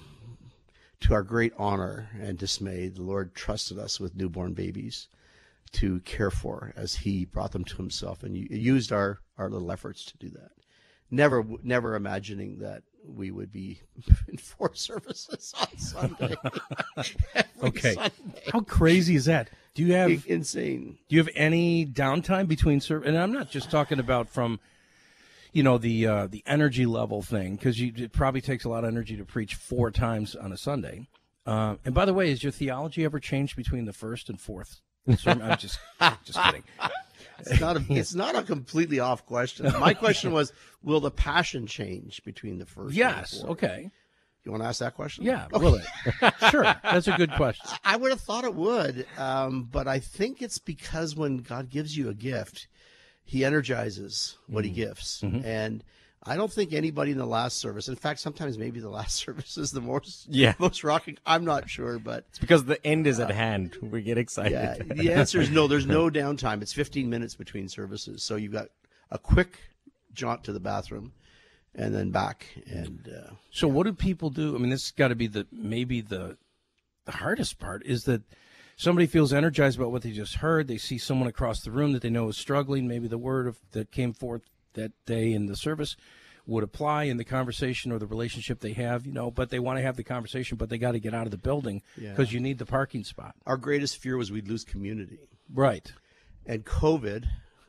to our great honor and dismay, the Lord trusted us with newborn babies to care for as He brought them to Himself, and u- used our our little efforts to do that. Never, never imagining that we would be in four services on Sunday. Every Okay. Sunday. How crazy is that? Do you have Insane. do you have any downtime between serv? And I'm not just talking about from, you know, the uh, the energy level thing, because it probably takes a lot of energy to preach four times on a Sunday. Uh, and by the way, has your theology ever changed between the first and fourth sermon? I'm just just kidding. It's not a, it's not a completely off question. My question was, will the passion change between the first Yes. and the fourth? Okay. You want to ask that question? Yeah. Will it? Sure. That's a good question. I would have thought it would, um, but I think it's because when God gives you a gift, He energizes what He gives. And I don't think anybody in the last service, in fact, sometimes maybe the last service is the most, Yeah. most rocking. I'm not sure, but It's because the end is at hand. We get excited. yeah, the answer is no. There's no downtime. It's fifteen minutes between services. So you've got a quick jaunt to the bathroom and then back. And uh, So what do people do? I mean, this has got to be the maybe the the hardest part is that somebody feels energized about what they just heard. They see someone across the room that they know is struggling. Maybe the word of, that came forth that day in the service would apply in the conversation or the relationship they have, you know, but they want to have the conversation, but they got to get out of the building because Yeah. you need the parking spot. our greatest fear was we'd lose community. Right. And COVID,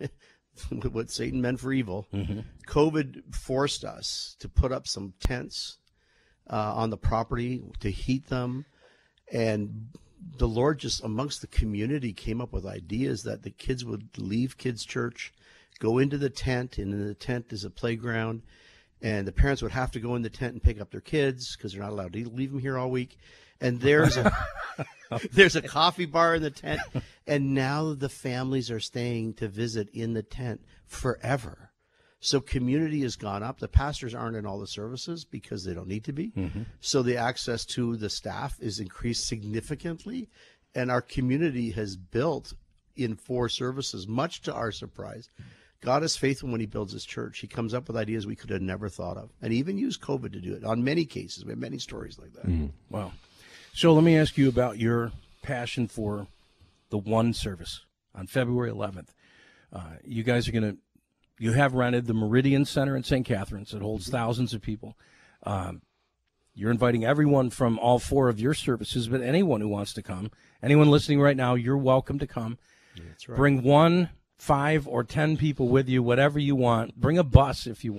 what Satan meant for evil, COVID forced us to put up some tents uh, on the property to heat them. And the Lord just amongst the community came up with ideas that the kids would leave kids' church, go into the tent, and in the tent is a playground. And the parents would have to go in the tent and pick up their kids because they're not allowed to leave them here all week. And there's a there's a coffee bar in the tent, and now the families are staying to visit in the tent forever. So community has gone up. The pastors aren't in all the services because they don't need to be. So the access to the staff is increased significantly, and our community has built in four services, much to our surprise. God is faithful when He builds His church. He comes up with ideas we could have never thought of, and even used COVID to do it on many cases. We have many stories like that. Wow. So let me ask you about your passion for the one service on February eleventh. Uh, you guys are going to, you have rented the Meridian Center in Saint Catharines. It holds thousands of people. Um, you're inviting everyone from all four of your services, but anyone who wants to come, anyone listening right now, you're welcome to come. That's right. Bring one, five, or ten people with you, whatever you want. Bring a bus if you want.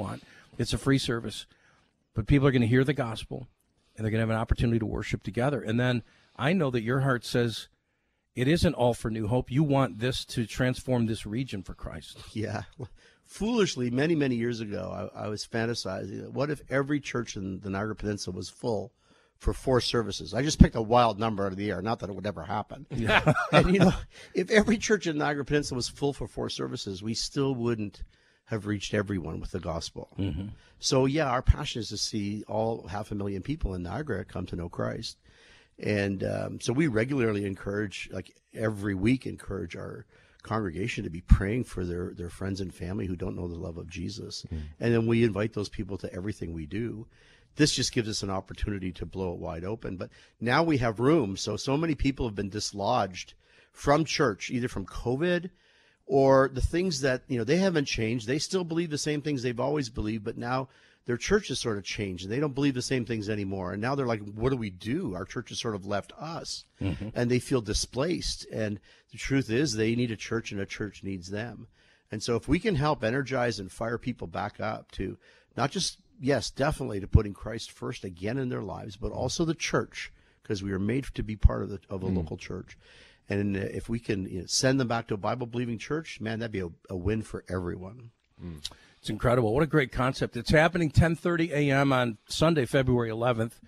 It's a free service, but people are going to hear the gospel, and they're going to have an opportunity to worship together. And then I know that your heart says it isn't all for New Hope. You want this to transform this region for Christ. Yeah. Foolishly, many, many years ago, I, I was fantasizing, what if every church in the Niagara Peninsula was full for four services? I just picked a wild number out of the air, not that it would ever happen. Yeah. And, you know, if every church in Niagara Peninsula was full for four services, we still wouldn't have reached everyone with the gospel. Mm-hmm. So, yeah, our passion is to see all half a million people in Niagara come to know Christ. And um, so we regularly encourage, like every week, encourage our congregation to be praying for their, their friends and family who don't know the love of Jesus. Mm. And then we invite those people to everything we do. This just gives us an opportunity to blow it wide open. But now we have room. So, so many people have been dislodged from church, either from COVID or the things that, you know, they haven't changed. They still believe the same things they've always believed, but now their church has sort of changed and they don't believe the same things anymore. And now they're like, what do we do? Our church has sort of left us. Mm-hmm. And they feel displaced. And the truth is they need a church and a church needs them. And so if we can help energize and fire people back up to not just, yes, definitely to putting Christ first again in their lives, but also the church, because we are made to be part of the of a mm. local church. And if we can, you know, send them back to a Bible-believing church, man, that'd be a, a win for everyone. Mm. It's incredible. What a great concept. It's happening ten thirty a.m. on Sunday, February eleventh.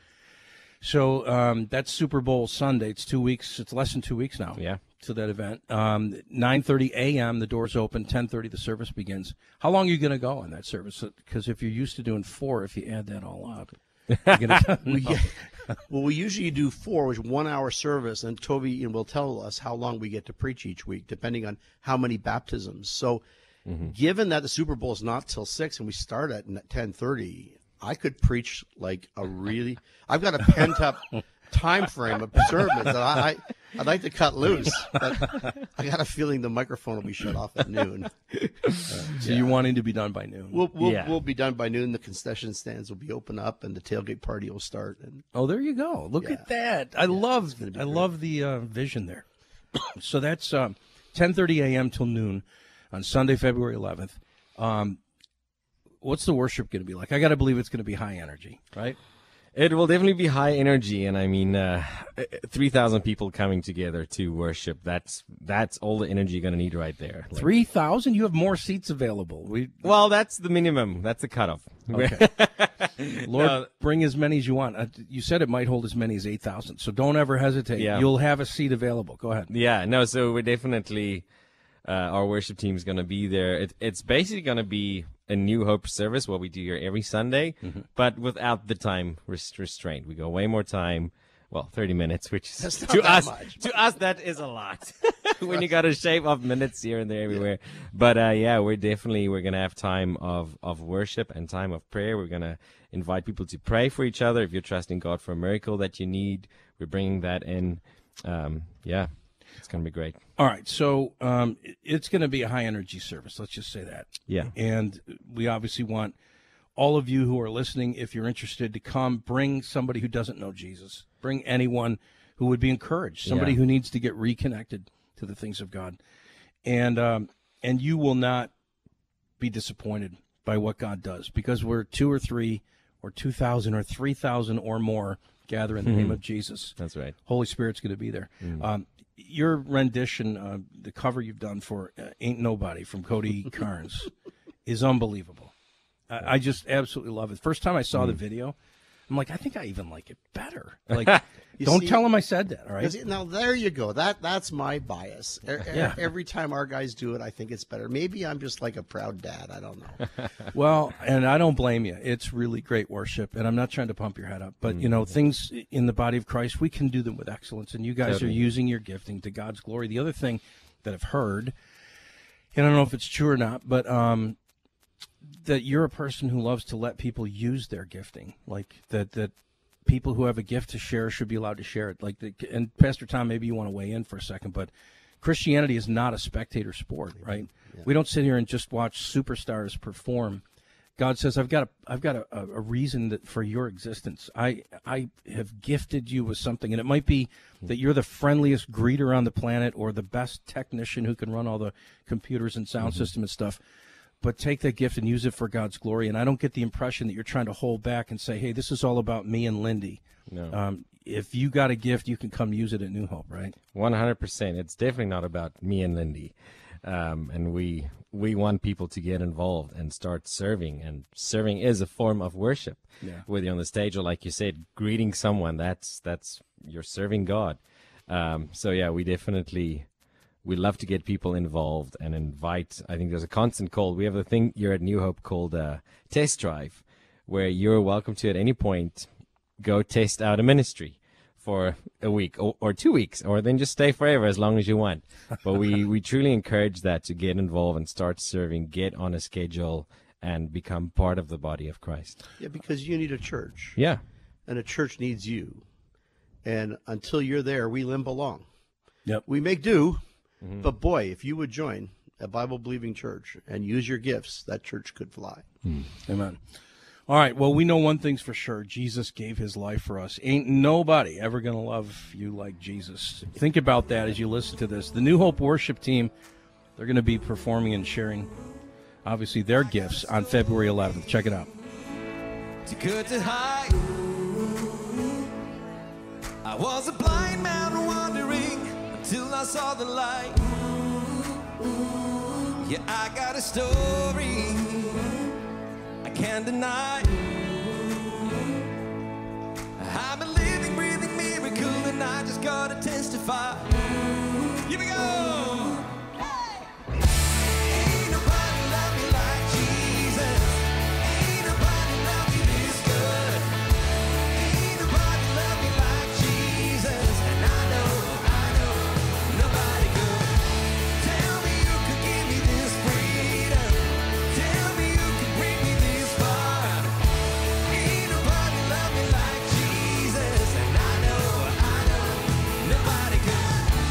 So um, that's Super Bowl Sunday. It's two weeks. It's less than two weeks now. Yeah. To that event. Um, nine thirty a.m. the doors open. ten thirty the service begins. How long are you going to go in that service? Because if you're used to doing four, if you add that all up. Gonna, we get, well, we usually do four, which is one hour service, and Toby you know, will tell us how long we get to preach each week, depending on how many baptisms. So mm-hmm. given that the Super Bowl is not till six and we start at ten thirty, I could preach like a really, I've got a pent up time frame of sermons that I, I, I'd like to cut loose, but I got a feeling the microphone will be shut off at noon. Uh, so yeah. You're wanting to be done by noon? We'll we'll, yeah. we'll be done by noon. The concession stands will be open up, and the tailgate party will start. And oh, there you go. Look yeah. at that. I yeah, love I great. love the uh, vision there. So that's um, ten thirty a.m. till noon on Sunday, February eleventh. Um, what's the worship going to be like? I got to believe it's going to be high energy, right? It will definitely be high energy, and I mean, uh, three thousand people coming together to worship. That's that's all the energy you're going to need right there. Like, three thousand? You have more seats available. We Well, that's the minimum. That's the cutoff. Okay. Lord, no. Bring as many as you want. Uh, you said it might hold as many as eight thousand, so don't ever hesitate. Yeah. You'll have a seat available. Go ahead. Yeah, no, so we're definitely, uh, our worship team is going to be there. It, it's basically going to be a New Hope service, what we do here every Sunday, mm-hmm. but without the time rest- restraint. We go way more time, well, thirty minutes, which is to us, much. to us that is a lot. When you got to shave off minutes here and there, everywhere. Yeah. But uh, yeah, we're definitely we're gonna have time of of worship and time of prayer. We're gonna invite people to pray for each other. If you're trusting God for a miracle that you need, we're bringing that in. Um, yeah. It's going to be great. All right. So um, it's going to be a high-energy service. Let's just say that. Yeah. And we obviously want all of you who are listening, if you're interested, to come. Bring somebody who doesn't know Jesus. Bring anyone who would be encouraged, somebody yeah. who needs to get reconnected to the things of God. And um, and you will not be disappointed by what God does, because we're two or three or two thousand or three thousand or more gather in the mm-hmm. name of Jesus. That's right. Holy Spirit's going to be there. Mm. Um, your rendition, uh, the cover you've done for uh, Ain't Nobody from Cody Carnes is unbelievable. I, I just absolutely love it. First time I saw mm. the video, I'm like, I think I even like it better. Like, don't see, tell him I said that, all right? Now, there you go. That That's my bias. Yeah. Every time our guys do it, I think it's better. Maybe I'm just like a proud dad. I don't know. Well, and I don't blame you. It's really great worship, and I'm not trying to pump your head up. But, mm. you know, things in the body of Christ, we can do them with excellence, and you guys totally. are using your gifting to God's glory. The other thing that I've heard, and I don't know if it's true or not, but um, that you're a person who loves to let people use their gifting, like that that people who have a gift to share should be allowed to share it. Like, the, and Pastor Tom, maybe you want to weigh in for a second, but Christianity is not a spectator sport, right? Yeah. We don't sit here and just watch superstars perform. God says, "I've got a, I've got a, a reason that for your existence. I, I have gifted you with something, and it might be that you're the friendliest greeter on the planet, or the best technician who can run all the computers and sound mm-hmm. system and stuff. but take that gift and use it for God's glory. And I don't get the impression that you're trying to hold back and say, hey, this is all about me and Lindy. No. Um, if you got a gift, you can come use it at New Hope, right? one hundred percent. It's definitely not about me and Lindy. Um, and we we want people to get involved and start serving. And serving is a form of worship. Yeah. Whether you're on the stage or, like you said, greeting someone, that's that's you're serving God. Um, so, yeah, we definitely... We love to get people involved and invite. I think there's a constant call. We have a thing here at New Hope called uh, Test Drive, where you're welcome to at any point go test out a ministry for a week or, or two weeks, or then just stay forever as long as you want. But we, we truly encourage that to get involved and start serving, get on a schedule, and become part of the body of Christ. Yeah, because you need a church. Yeah. And a church needs you. And until you're there, we limp along. Yep. We make do. But boy, if you would join a Bible-believing church and use your gifts, that church could fly. Amen. All right. Well, we know one thing's for sure. Jesus gave his life for us. Ain't nobody ever going to love you like Jesus. Think about that as you listen to this. The New Hope worship team, they're going to be performing and sharing, obviously, their gifts on February eleventh. Check it out. Too good to hide. I was a blind man wandering until I saw the light. Yeah, I got a story I can't deny. I'm a living, breathing miracle, and I just gotta testify. Here we go. Ain't nobody love me like Jesus. Ain't nobody love me this good. Ain't nobody love me like Jesus. And I know, I know, nobody could. Tell me you could give me this freedom. Tell me you could bring me this far. Ain't nobody love me like Jesus. And I know, I know, nobody could.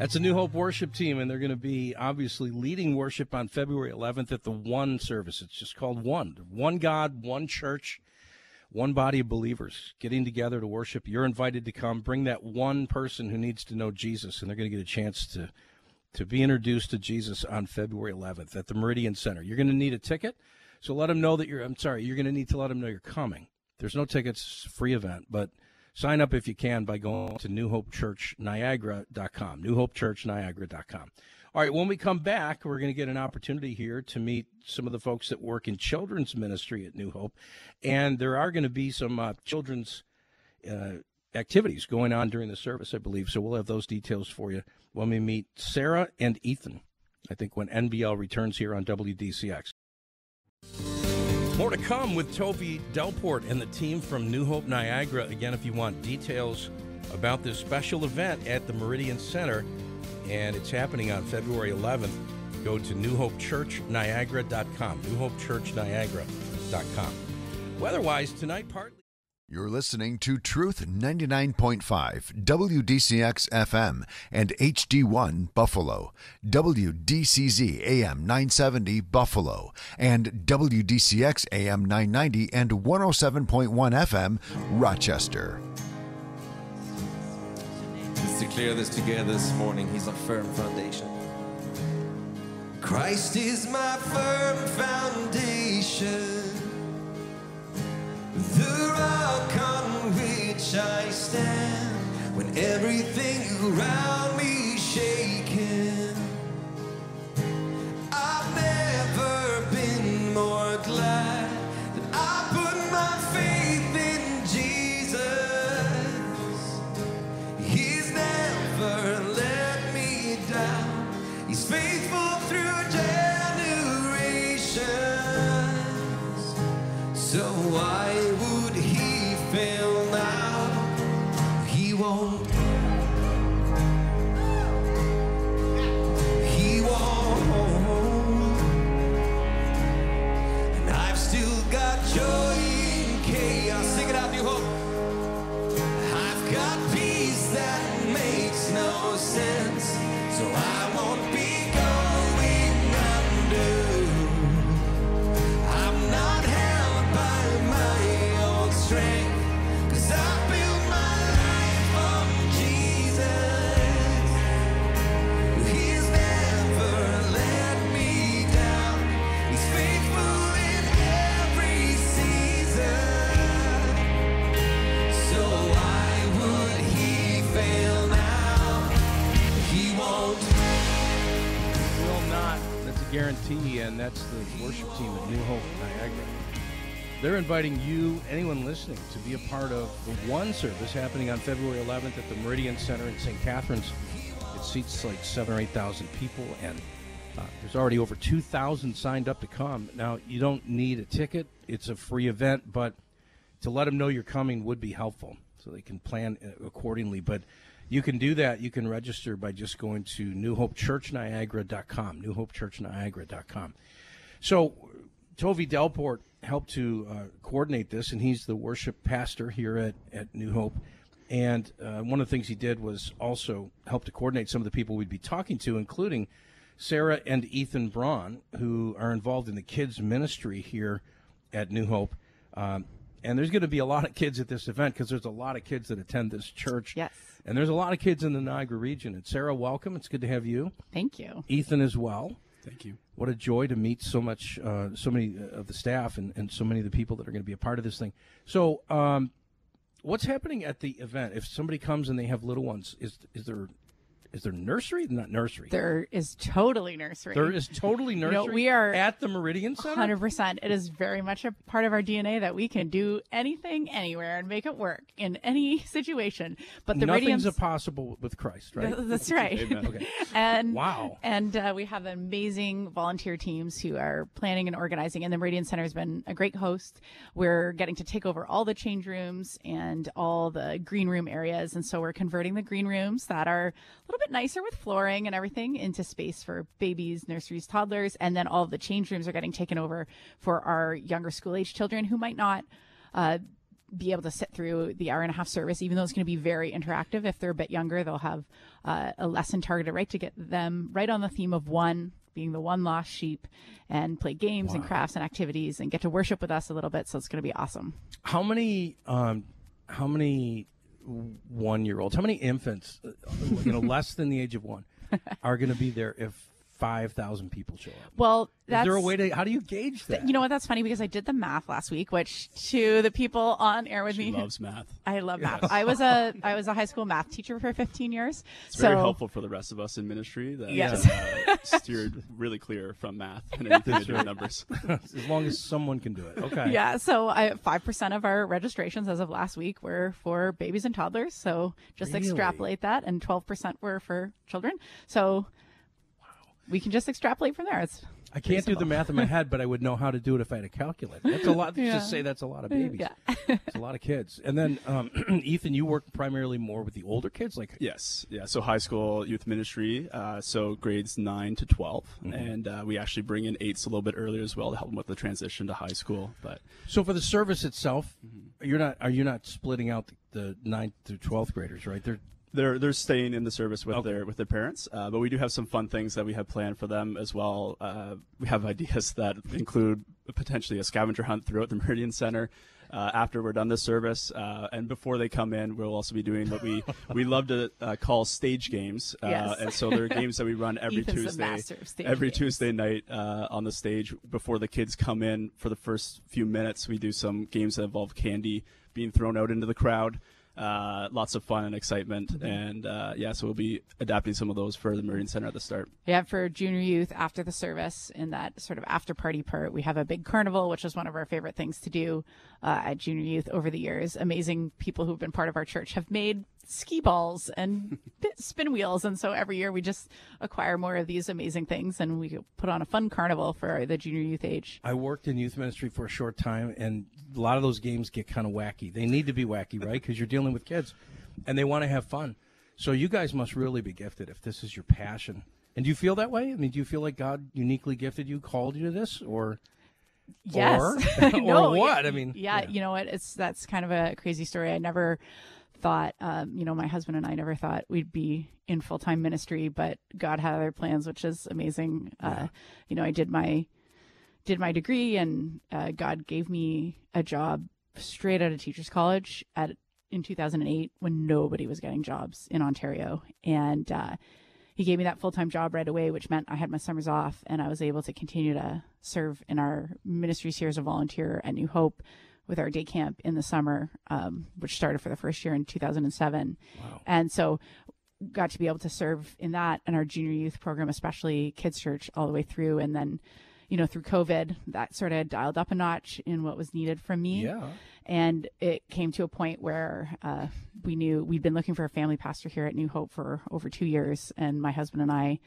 That's a New Hope worship team, and they're going to be obviously leading worship on February eleventh at the One service. It's just called One. One God, one church, one body of believers getting together to worship. You're invited to come. Bring that one person who needs to know Jesus, and they're going to get a chance to, to be introduced to Jesus on February eleventh at the Meridian Center. You're going to need a ticket, so let them know that you're, I'm sorry, you're going to need to let them know you're coming. There's no tickets, free event, but sign up if you can by going to new hope church niagara dot com, new hope church niagara dot com. All right, when we come back, we're going to get an opportunity here to meet some of the folks that work in children's ministry at New Hope, and there are going to be some uh, children's uh, activities going on during the service, I believe, so we'll have those details for you when we meet Sarah and Ethan, I think when N B L returns here on W D C X. More to come with Tovie Delport and the team from New Hope Niagara. Again, if you want details about this special event at the Meridian Center, and it's happening on February eleventh, go to new hope church niagara dot com, new hope church niagara dot com. Weather-wise, tonight, partly... You're listening to Truth ninety-nine point five, W D C X F M and H D one Buffalo, W D C Z A M nine seventy Buffalo, and W D C X A M nine ninety and one oh seven point one F M Rochester. Let's declare this together this morning. He's a firm foundation. Christ is my firm foundation, the rock on which I stand when everything around me is shaking. I've never been more glad that I put my faith in Jesus. He's never let me down. He's faithful through generations. So why would he fail now? He won't. He won't. And I've still got joy in chaos. Sing it out, New Hope. I've got peace that makes no sense, so I won't be going under. I'm not held by my own strength, 'cause I built my life on Jesus. He's never let me down. He's faithful in every season. So why would he fail now? He won't. Will not. That's a guarantee, and that's the worship team at New Hope Niagara. They're inviting you, anyone listening, to be a part of the One service happening on February eleventh at the Meridian Center in Saint Catharines. It seats like seven or eight thousand people, and uh, there's already over two thousand signed up to come. Now, you don't need a ticket. It's a free event, but to let them know you're coming would be helpful so they can plan uh, accordingly. But you can do that. You can register by just going to new hope church niagara dot com, new hope church niagara dot com. So Tovie Delport helped to uh, coordinate this, and he's the worship pastor here at, at New Hope. And uh, one of the things he did was also help to coordinate some of the people we'd be talking to, including Sarah and Ethan Braun, who are involved in the kids' ministry here at New Hope. Um, and there's going to be a lot of kids at this event because there's a lot of kids that attend this church. Yes. And there's a lot of kids in the Niagara region. And Sarah, welcome. It's good to have you. Thank you. Ethan as well. Thank you. What a joy to meet so much, uh, so many of the staff and, and so many of the people that are going to be a part of this thing. So, um, what's happening at the event? If somebody comes and they have little ones, is is there is there nursery? Not nursery. There is totally nursery. There is totally You nursery. know, we are at the Meridian Center. one hundred percent. It is very much a part of our D N A that we can do anything, anywhere, and make it work in any situation. But the Nothing's Meridian's impossible with Christ, right? That's right. Amen. Okay. And Wow. And uh, we have amazing volunteer teams who are planning and organizing. And the Meridian Center has been a great host. We're getting to take over all the change rooms and all the green room areas. And so we're converting the green rooms that are a little bit nicer with flooring and everything into space for babies, nurseries, toddlers. And then all of the change rooms are getting taken over for our younger school age children who might not uh, be able to sit through the hour and a half service, even though it's going to be very interactive. If they're a bit younger, they'll have uh, a lesson targeted right to get them right on the theme of one, being the one lost sheep, and play games and crafts and activities and get to worship with us a little bit. So it's going to be awesome. How many, um, how many one-year-olds, how many infants, uh, you know, less than the age of one, are going to be there if five thousand people show up? Well, that's, is there a way to, how do you gauge that? You know what? That's funny because I did the math last week, which to the people on air with She me, loves math. I love math. I was a I was a high school math teacher for fifteen years. It's so very helpful for the rest of us in ministry that Yes. uh, steered really clear from math and anything to do with numbers. As long as someone can do it. Okay. yeah, so I five percent of our registrations as of last week were for babies and toddlers. So just Really? extrapolate that, and twelve percent were for children. So we can just extrapolate from there. It's I can't do the math in my head, but I would know how to do it if I had a calculator. That's a lot. Let's Yeah. just say that's a lot of babies. Yeah. It's a lot of kids. And then, um, Ethan, you work primarily more with the older kids, like Yes, yeah. So high school youth ministry, uh, so grades nine to twelve, Mm-hmm. and uh, we actually bring in eights a little bit earlier as well to help them with the transition to high school. But So for the service itself, Mm-hmm. you're not are you not splitting out the, the ninth through twelfth graders, right? They're they're they're staying in the service with Okay. their with their parents, uh, but we do have some fun things that we have planned for them as well. Uh, we have ideas that include potentially a scavenger hunt throughout the Meridian Center. Uh, after we're done this service, uh, and before they come in, we'll also be doing what we we love to uh, call stage games. Uh, Yes. And so there are games that we run every Ethan's the Tuesday, master of stage every games. Tuesday night uh, on the stage before the kids come in. For the first few minutes, we do some games that involve candy being thrown out into the crowd. Uh, lots of fun and excitement, Mm-hmm. and uh, yeah, so we'll be adapting some of those for the Meridian Center at the start. Yeah, for junior youth after the service, in that sort of after party part, we have a big carnival, which is one of our favorite things to do uh, at junior youth over the years. Amazing people who've been part of our church have made ski balls and spin wheels, and so every year we just acquire more of these amazing things, and we put on a fun carnival for the junior youth age. I worked in youth ministry for a short time, and a lot of those games get kind of wacky. They need to be wacky, right? Because you're dealing with kids, and they want to have fun. So you guys must really be gifted if this is your passion. And do you feel that way? I mean, do you feel like God uniquely gifted you, called you to this, or Yes. or, No, or what? yeah, I mean, yeah, you know what? It's that's kind of a crazy story. I never thought, um, you know, my husband and I never thought we'd be in full time ministry, but God had other plans, which is amazing. Uh, you know, I did my did my degree, and uh, God gave me a job straight out of teachers college at in two thousand eight when nobody was getting jobs in Ontario, and uh, he gave me that full-time job right away, which meant I had my summers off, and I was able to continue to serve in our ministries here as a volunteer at New Hope with our day camp in the summer, um, which started for the first year in two thousand seven. Wow. And so got to be able to serve in that and our junior youth program, especially kids church, all the way through. And then, you know, through COVID, that sort of dialed up a notch in what was needed from me. yeah. And it came to a point where uh, we knew we'd been looking for a family pastor here at New Hope for over two years. And my husband and I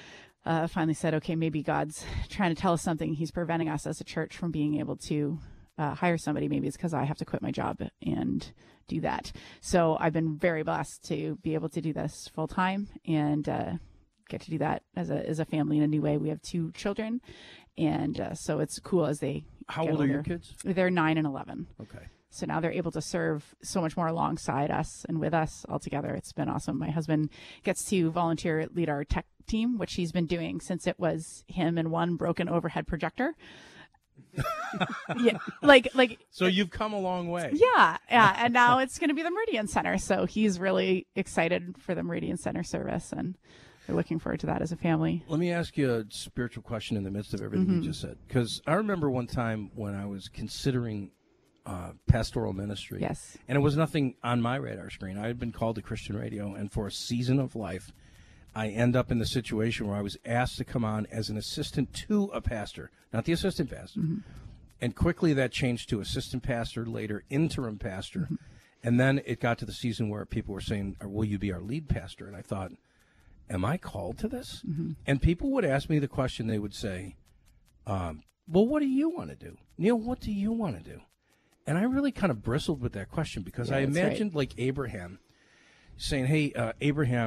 uh, finally said, okay, maybe God's trying to tell us something. He's preventing us as a church from being able to uh, hire somebody. Maybe it's because I have to quit my job and do that. So I've been very blessed to be able to do this full time and uh, get to do that as a, as a family in a new way. We have two children. And uh, so it's cool as they How get old are your older. kids? They're nine and eleven. Okay. So now they're able to serve so much more alongside us and with us all together. It's been awesome. My husband gets to volunteer lead our tech team, which he's been doing since it was him and one broken overhead projector. yeah, like like So you've come a long way. yeah, yeah, and now it's going to be the Meridian Center. So he's really excited for the Meridian Center service, and we're looking forward to that as a family. Let me ask you a spiritual question in the midst of everything Mm-hmm. you just said. Because I remember one time when I was considering uh, pastoral ministry. Yes. And it was nothing on my radar screen. I had been called to Christian radio, and for a season of life, I end up in the situation where I was asked to come on as an assistant to a pastor, not the assistant pastor. Mm-hmm. And quickly that changed to assistant pastor, later interim pastor. Mm-hmm. And then it got to the season where people were saying, will you be our lead pastor? And I thought, am I called to this? Mm-hmm. And people would ask me the question, they would say, um, well, what do you want to do? Neil, what do you want to do? And I really kind of bristled with that question because Yeah, I that's right. imagined like Abraham saying, hey, uh, Abraham,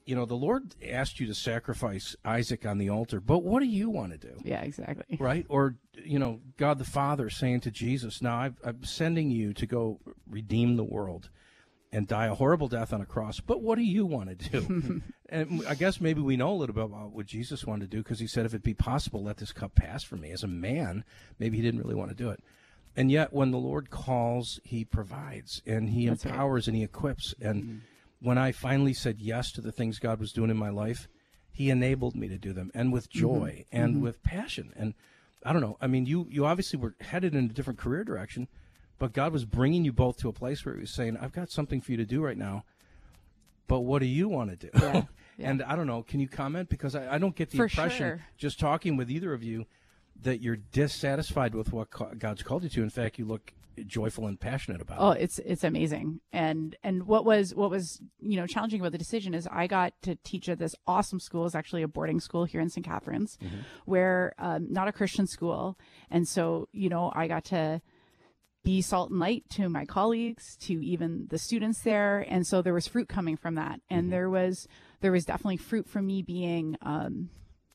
you know, the Lord asked you to sacrifice Isaac on the altar, but what do you want to do? Yeah, exactly. Right? Or, you know, God the Father saying to Jesus, now I've, I'm sending you to go redeem the world and die a horrible death on a cross, but what do you want to do? And I guess maybe we know a little bit about what Jesus wanted to do, because he said, if it be possible, let this cup pass from me. As a man, maybe he didn't really want to do it. And yet when the Lord calls, he provides, and he That's right. empowers, and he equips. And when I finally said yes to the things God was doing in my life, he enabled me to do them, and with joy Mm-hmm. and with passion. And I don't know, I mean, you, you obviously were headed in a different career direction, but God was bringing you both to a place where he was saying, I've got something for you to do right now, but what do you want to do? Yeah. Yeah. And I don't know, can you comment? Because I, I don't get the For impression, sure. just talking with either of you, that you're dissatisfied with what ca- God's called you to. In fact, you look joyful and passionate about Oh, it. it's it's amazing. And and what was what was you know challenging about the decision is I got to teach at this awesome school. It's actually a boarding school here in Saint Catharines, Mm-hmm. where um, not a Christian school, and so you know I got to be salt and light to my colleagues, to even the students there, and so there was fruit coming from that, and Mm-hmm. there was there was definitely fruit from me being. Um,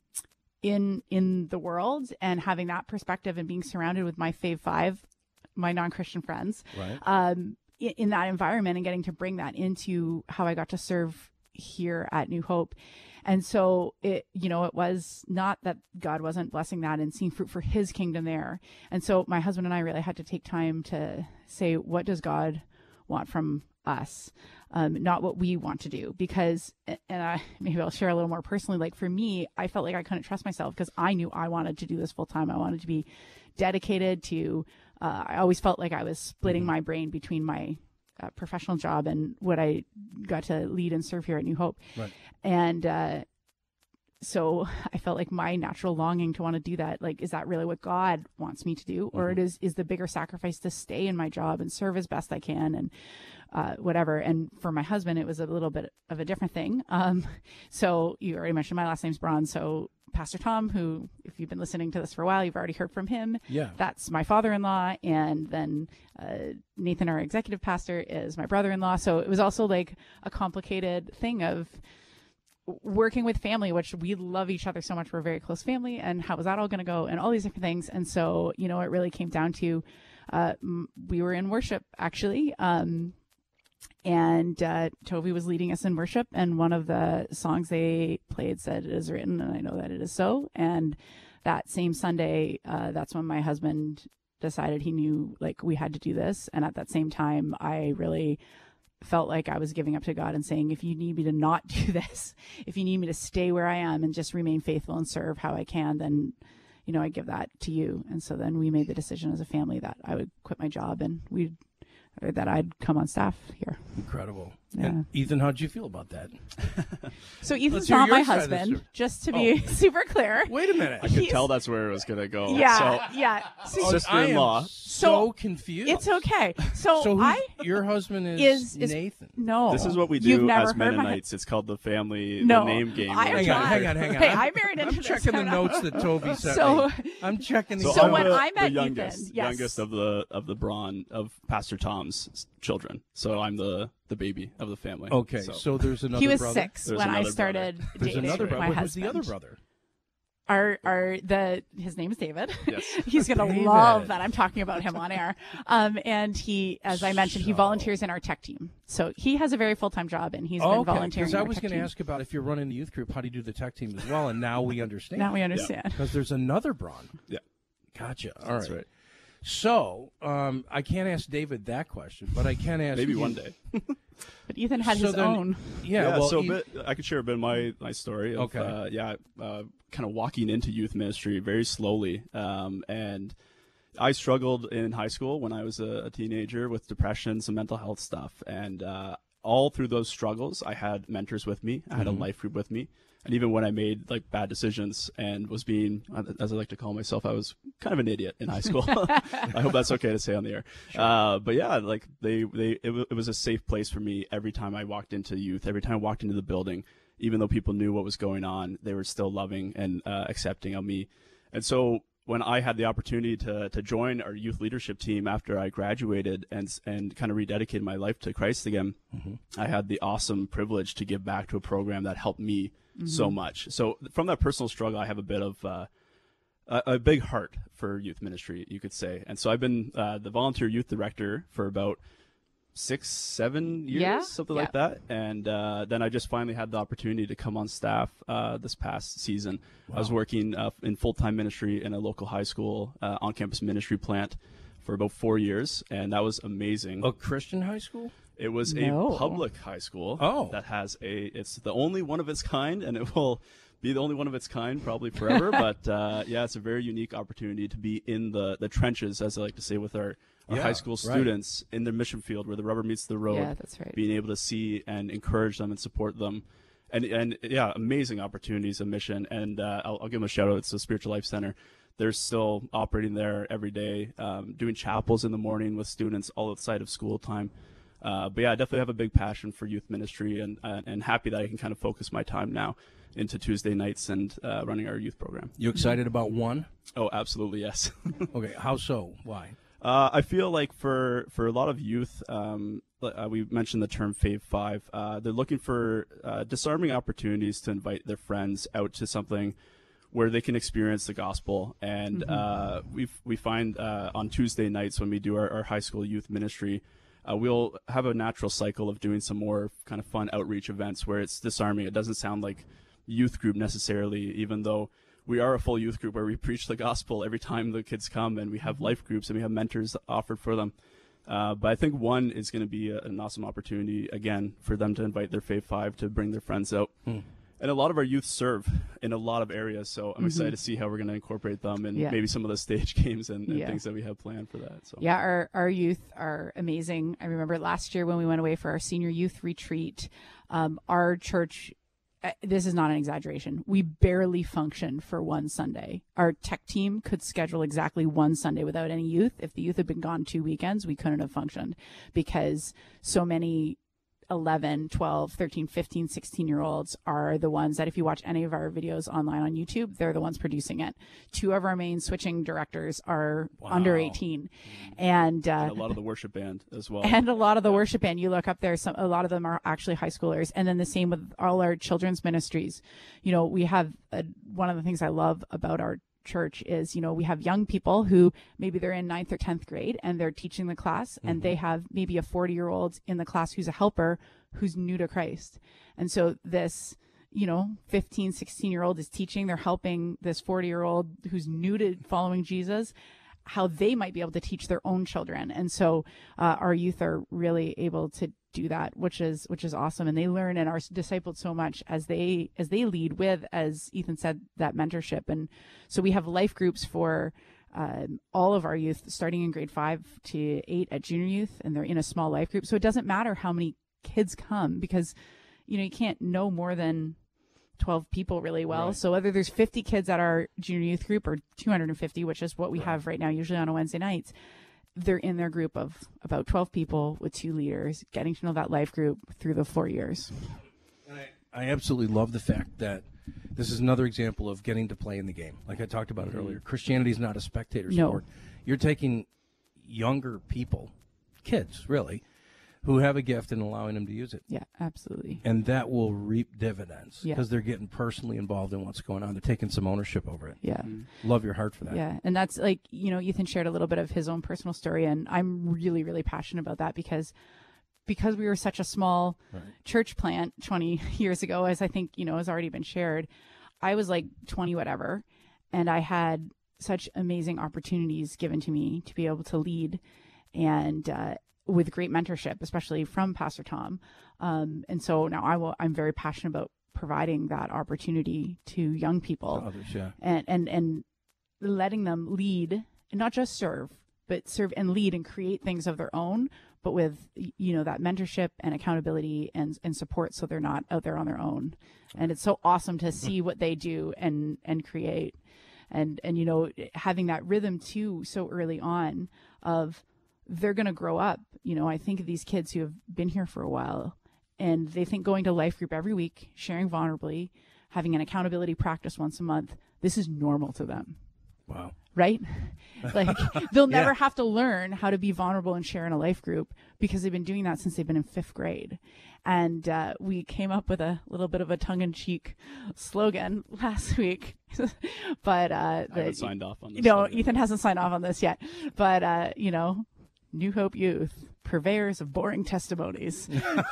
in in the world and having that perspective and being surrounded with my fave five, my non-Christian friends, Right. um, in, in that environment, and getting to bring that into how I got to serve here at New Hope. And so it, you know, it was not that God wasn't blessing that and seeing fruit for his kingdom there. And so my husband and I really had to take time to say, what does God want from us? Um, not what we want to do, because, and I, maybe I'll share a little more personally, like for me, I felt like I couldn't trust myself because I knew I wanted to do this full time. I wanted to be dedicated to, uh, I always felt like I was splitting my brain between my uh, professional job and what I got to lead and serve here at New Hope. Right. And, uh, so I felt like my natural longing to want to do that, like, is that really what God wants me to do? Or it is, is the bigger sacrifice to stay in my job and serve as best I can and uh, whatever. And for my husband, it was a little bit of a different thing. Um, so you already mentioned my last name's Braun. So Pastor Tom, who, if you've been listening to this for a while, you've already heard from him. Yeah. That's my father-in-law. And then uh, Nathan, our executive pastor, is my brother-in-law. So it was also like a complicated thing of working with family, which we love each other so much. We're a very close family. And how was that all going to go? And all these different things. And so, you know, it really came down to, uh, m- we were in worship actually. Um, and, uh, Toby was leading us in worship. And one of the songs they played said, "It is written," and I know that it is so. And that same Sunday, uh, that's when my husband decided he knew like we had to do this. And at that same time, I really felt like I was giving up to God and saying, if you need me to not do this, if you need me to stay where I am and just remain faithful and serve how I can, then, you know, I give that to you. And so then we made the decision as a family that I would quit my job and we'd, or that I'd come on staff here. Incredible. Yeah. And Ethan, how'd you feel about that? So Ethan's Let's hear not your my side of the husband, story. just to be super clear. Wait a minute. I could He's- tell that's where it was going to go. Yeah, So, yeah. So sister-in-law. I am so, So, confused. it's okay. So, So who's- I your husband is, is, is Nathan. No, This is what we You've do never as heard my- Mennonites. It's called the family No, the name game. I am where we Hang on, not. hang on, hang on. Hey, I'm, I married into I'm this checking the kinda- notes that Toby sent So- me. I'm checking these. So, So I'm when the, I met the youngest, Ethan, yes. youngest of the of the Braun of Pastor Tom's s- children. So I'm the the baby of the family. Okay, so, So, there's another he was brother. six There's when I another started There's dating another brother. my Who's husband. the other brother? Our, our, the, his name is David. Yes. He's going to David. love that I'm talking about him on air. Um, and he, as I mentioned, he So- volunteers in our tech team. So he has a very full-time job and he's Oh, been okay, volunteering because in I our was tech going to team. ask about if you're running the youth group, how do you do the tech team as well? And now we understand. Now we understand. Because there's another Braun. Yeah. Gotcha. All right. That's right. So um, I can't ask David that question, but I can ask Maybe you- one day. But Ethan had So his then- own. Yeah. Yeah, well, so he- a bit, I could share a bit of my, my story. Of, Okay. Uh, yeah, uh, kind of walking into youth ministry very slowly. Um, and I struggled in high school when I was a, a teenager with depression, some mental health stuff. And uh, all through those struggles, I had mentors with me. I had Mm-hmm. a life group with me. And even when I made like bad decisions and was being, as I like to call myself, I was kind of an idiot in high school. I hope that's okay to say on the air. Uh, but yeah, like they, they, it, w- it was a safe place for me every time I walked into youth, every time I walked into the building, even though people knew what was going on, they were still loving and uh, accepting of me. And so when I had the opportunity to to join our youth leadership team after I graduated and and kind of rededicated my life to Christ again, Mhm. I had the awesome privilege to give back to a program that helped me so Mhm. much. So from that personal struggle, I have a bit of uh, a, a big heart for youth ministry, you could say. And so I've been uh, the volunteer youth director for about six, seven years, Yeah, something yeah. like that. And uh, then I just finally had the opportunity to come on staff uh, this past season. I was Wow. working uh, in full-time ministry in a local high school uh, on-campus ministry plant for about four years, and that was amazing. A Christian high school? It was No. a public high school. Oh. That has a, it's the only one of its kind, and it will be the only one of its kind probably forever. But uh, yeah, it's a very unique opportunity to be in the, the trenches, as I like to say, with our, our Yeah, high school right. students in their mission field where the rubber meets the road. Yeah, that's right. Being able to see and encourage them and support them. And, and yeah, amazing opportunities and mission. And uh, I'll, I'll give them a shout out. It's the Spiritual Life Center. They're still operating there every day, um, doing chapels in the morning with students all outside of school time. Uh, but yeah, I definitely have a big passion for youth ministry, and uh, and happy that I can kind of focus my time now into Tuesday nights and uh, running our youth program. You excited about one? Oh, absolutely, yes. Okay, how so? Why? Uh, I feel like for, for a lot of youth, um, uh, we mentioned the term Fave Five. Uh, they're looking for uh, disarming opportunities to invite their friends out to something where they can experience the gospel. And Mhm. uh, we we find uh, on Tuesday nights when we do our, our high school youth ministry, uh, we'll have a natural cycle of doing some more kind of fun outreach events where it's disarming. It doesn't sound like youth group necessarily, even though we are a full youth group where we preach the gospel every time the kids come, and we have life groups and we have mentors offered for them. Uh, but I think one is going to be a, an awesome opportunity, again, for them to invite their Fave Five to bring their friends out. Hmm. And a lot of our youth serve in a lot of areas, so I'm Mhm. excited to see how we're going to incorporate them in Yeah. maybe some of the stage games and, and Yeah. things that we have planned for that. So Yeah, our, our youth are amazing. I remember last year when we went away for our senior youth retreat, um, our church, uh, this is not an exaggeration, we barely functioned for one Sunday. Our tech team could schedule exactly one Sunday without any youth. If the youth had been gone two weekends, we couldn't have functioned because so many eleven, twelve, thirteen, fifteen, sixteen year olds are the ones that if you watch any of our videos online on YouTube, they're the ones producing it. Two of our main switching directors are under eighteen. And, uh, and a lot of the worship band as well. and a lot of the worship band, you look up there, some, a lot of them are actually high schoolers. And then the same with all our children's ministries. You know, we have a, one of the things I love about our church is, you know, we have young people who maybe they're in ninth or tenth grade and they're teaching the class, and they have maybe a forty year old in the class who's a helper who's new to Christ. And so this, you know, fifteen, sixteen year old is teaching, they're helping this forty year old who's new to following Jesus, how they might be able to teach their own children. And so uh, our youth are really able to do that, which is which is awesome. And they learn and are discipled so much as they as they lead with, as Ethan said, that mentorship. And so we have life groups for um, all of our youth, starting in grade five to eight at junior youth, and they're in a small life group. So it doesn't matter how many kids come, because you know you can't know more than twelve people really well. Right. So whether there's fifty kids at our junior youth group or two hundred fifty, which is what we have right now, usually on a Wednesday nights, they're in their group of about twelve people with two leaders, getting to know that life group through the four years. I absolutely love the fact that this is another example of getting to play in the game. Like I talked about it earlier, Christianity is not a spectator No. sport. You're taking younger people, kids really, who have a gift and allowing them to use it. Yeah, absolutely. And that will reap dividends Yeah. because they're getting personally involved in what's going on. They're taking some ownership over it. Yeah. Love your heart for that. Yeah. And that's like, you know, Ethan shared a little bit of his own personal story, and I'm really, really passionate about that because because we were such a small Right. church plant twenty years ago, as I think, you know, has already been shared. I was like twenty whatever, and I had such amazing opportunities given to me to be able to lead, and uh, with great mentorship, especially from Pastor Tom. Um, and so now I will, I'm very passionate about providing that opportunity to young people. To others, yeah. And, and, and letting them lead, and not just serve, but serve and lead and create things of their own, but with, you know, that mentorship and accountability and, and support, so they're not out there on their own. And it's so awesome to see what they do and, and create. And, and, you know, having that rhythm too, so early on of they're going to grow up. You know, I think of these kids who have been here for a while, and they think going to life group every week, sharing vulnerably, having an accountability practice once a month, this is normal to them. Wow. right? Like they'll never Yeah. have to learn how to be vulnerable and share in a life group because they've been doing that since they've been in fifth grade. And uh, we came up with a little bit of a tongue-in-cheek slogan last week, but uh, I haven't the- signed off on this. no, slogan. Ethan hasn't signed off on this yet. But uh, you know, New Hope Youth, purveyors of boring testimonies.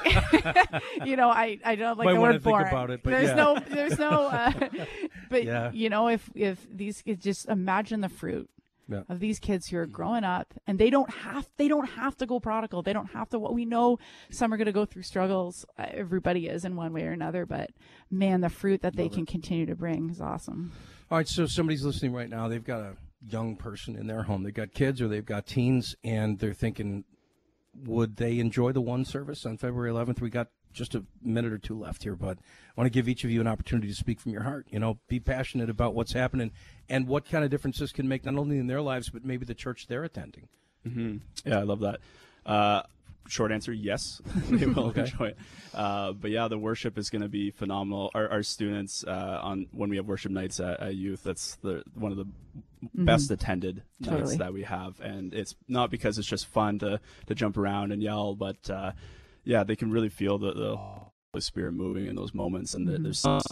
you know, I, I don't like Might the wanna word think boring. about it, but there's yeah. no there's no uh, but Yeah. you know, if if these kids, just imagine the fruit Yeah. of these kids who are growing up, and they don't have they don't have to go prodigal. They don't have to. What we know, some are going to go through struggles. Uh, Everybody is in one way or another, but man, the fruit that they can continue to bring is awesome. All right, so somebody's listening right now. They've got a young person in their home. They've got kids or they've got teens, and they're thinking, would they enjoy the one service on February eleventh? We got just a minute or two left here, but I want to give each of you an opportunity to speak from your heart. You know, be passionate about what's happening and what kind of difference this can make, not only in their lives, but maybe the church they're attending. hmm Yeah, I love that. Uh, short answer, yes, they will Okay. enjoy it. Uh, but yeah, the worship is going to be phenomenal. Our, our students uh, on when we have worship nights at, at youth, that's the one of the best attended nights Totally. that we have, and it's not because it's just fun to to jump around and yell, but uh, yeah, they can really feel the, the Holy Spirit moving in those moments, and the, there's something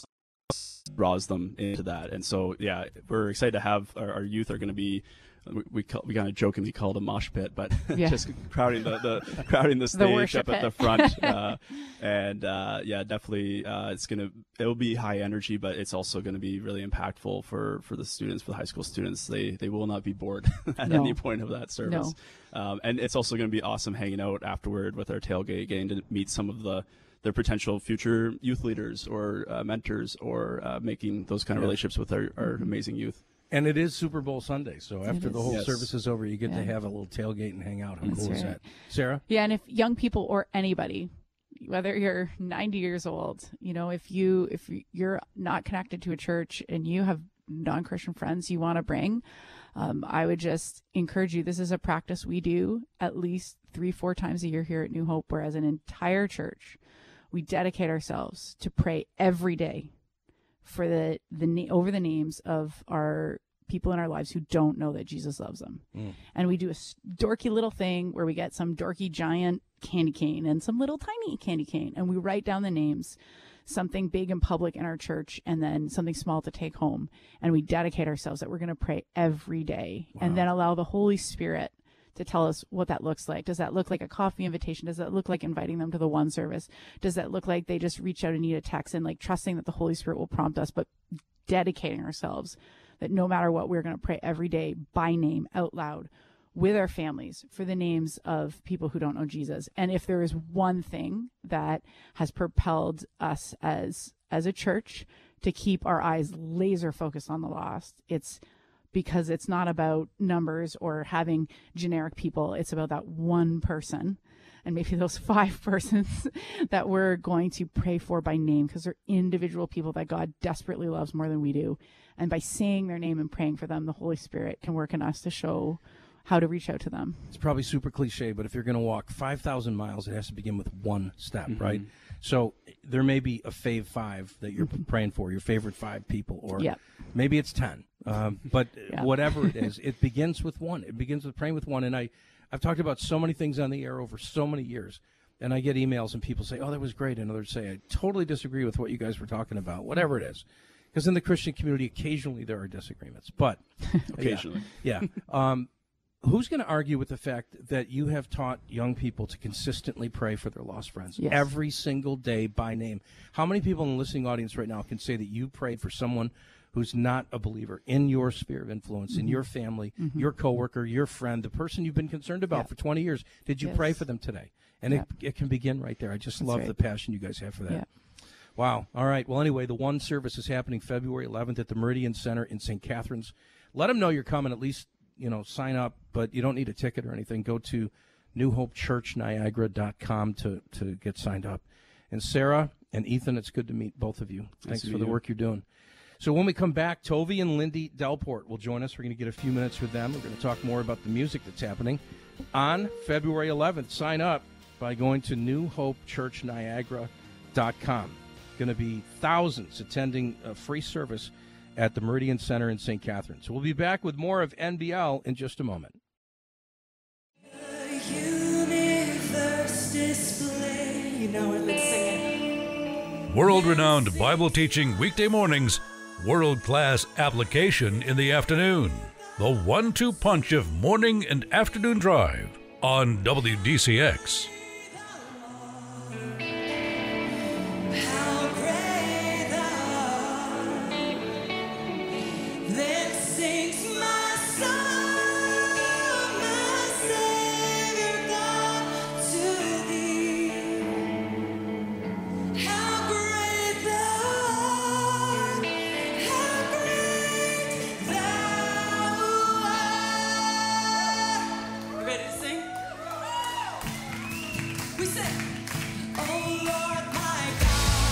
draws them into that. And so yeah, we're excited to have our, our youth are going to be. We we, call, we kind of jokingly call it a mosh pit, but Yeah. just crowding the, the crowding the stage worship up at the pit. front, uh, and uh, yeah, definitely uh, it's gonna it'll be high energy, but it's also going to be really impactful for, for the students, for the high school students. They they will not be bored at No. any point of that service, um, and it's also going to be awesome hanging out afterward with our tailgate, getting to meet some of the their potential future youth leaders or uh, mentors, or uh, making those kind of Yeah. relationships with our, our amazing youth. And it is Super Bowl Sunday, so after the is. whole Yes. service is over, you get to Yeah. have a little tailgate and hang out. How That's cool is right. that? Sarah? Yeah, and if young people or anybody, whether you're ninety years old, you know, if you if you're not connected to a church and you have non-Christian friends you want to bring, um, I would just encourage you. This is a practice we do at least three, four times a year here at New Hope, where as an entire church, we dedicate ourselves to pray every day for the the na- over the names of our people in our lives who don't know that Jesus loves them. Mm. And we do a s- dorky little thing where we get some dorky giant candy cane and some little tiny candy cane, and we write down the names, something big and public in our church, and then something small to take home. And we dedicate ourselves that we're going to pray every day, and then allow the Holy Spirit to tell us what that looks like. Does that look like a coffee invitation? Does that look like inviting them to the one service? Does that look like they just reach out and need a text, and like trusting that the Holy Spirit will prompt us, but dedicating ourselves that no matter what, we're going to pray every day by name out loud with our families for the names of people who don't know Jesus. And if there is one thing that has propelled us as as a church to keep our eyes laser focused on the lost, it's because it's not about numbers or having generic people. It's about that one person, and maybe those five persons that we're going to pray for by name, because they're individual people that God desperately loves more than we do. And by saying their name and praying for them, the Holy Spirit can work in us to show how to reach out to them. It's probably super cliche, but if you're going to walk five thousand miles, it has to begin with one step, right? So there may be a fave five that you're praying for, your favorite five people, or Yep. maybe it's ten. Um, but Yeah. whatever it is, it begins with one. It begins with praying with one. And I, I've talked about so many things on the air over so many years, and I get emails and people say, oh, that was great. And others say, I totally disagree with what you guys were talking about, whatever it is. Because in the Christian community, occasionally there are disagreements. But Occasionally. yeah. Um, who's going to argue with the fact that you have taught young people to consistently pray for their lost friends Yes. every single day by name? How many people in the listening audience right now can say that you prayed for someone who's not a believer in your sphere of influence, in your family, your coworker, your friend, the person you've been concerned about Yeah. for twenty years? Did you Yes. pray for them today? And Yeah. it, it can begin right there. I just That's love right. the passion you guys have for that. Yeah. Wow. All right. Well, anyway, the one service is happening February eleventh at the Meridian Center in Saint Catharines. Let them know you're coming. At least, you know, sign up, but you don't need a ticket or anything. Go to new hope church niagara dot com to, to get signed up. And Sarah and Ethan, it's good to meet both of you. Thanks to for meet the you. work you're doing. So when we come back, Tovey and Lindy Delport will join us. We're going to get a few minutes with them. We're going to talk more about the music that's happening on February eleventh. Sign up by going to new hope church niagara dot com. Going to be thousands attending a free service at the Meridian Center in Saint Catharines. We'll be back with more of N B L in just a moment. Universe display. You know it, let's sing it. World-renowned Bible teaching weekday mornings, world-class application in the afternoon. The one two punch of morning and afternoon drive on W D C X. How great thou art. Then sings my soul, my Savior God, to thee. How great thou art. How great thou art. You ready to sing? We sing. Oh Lord my God,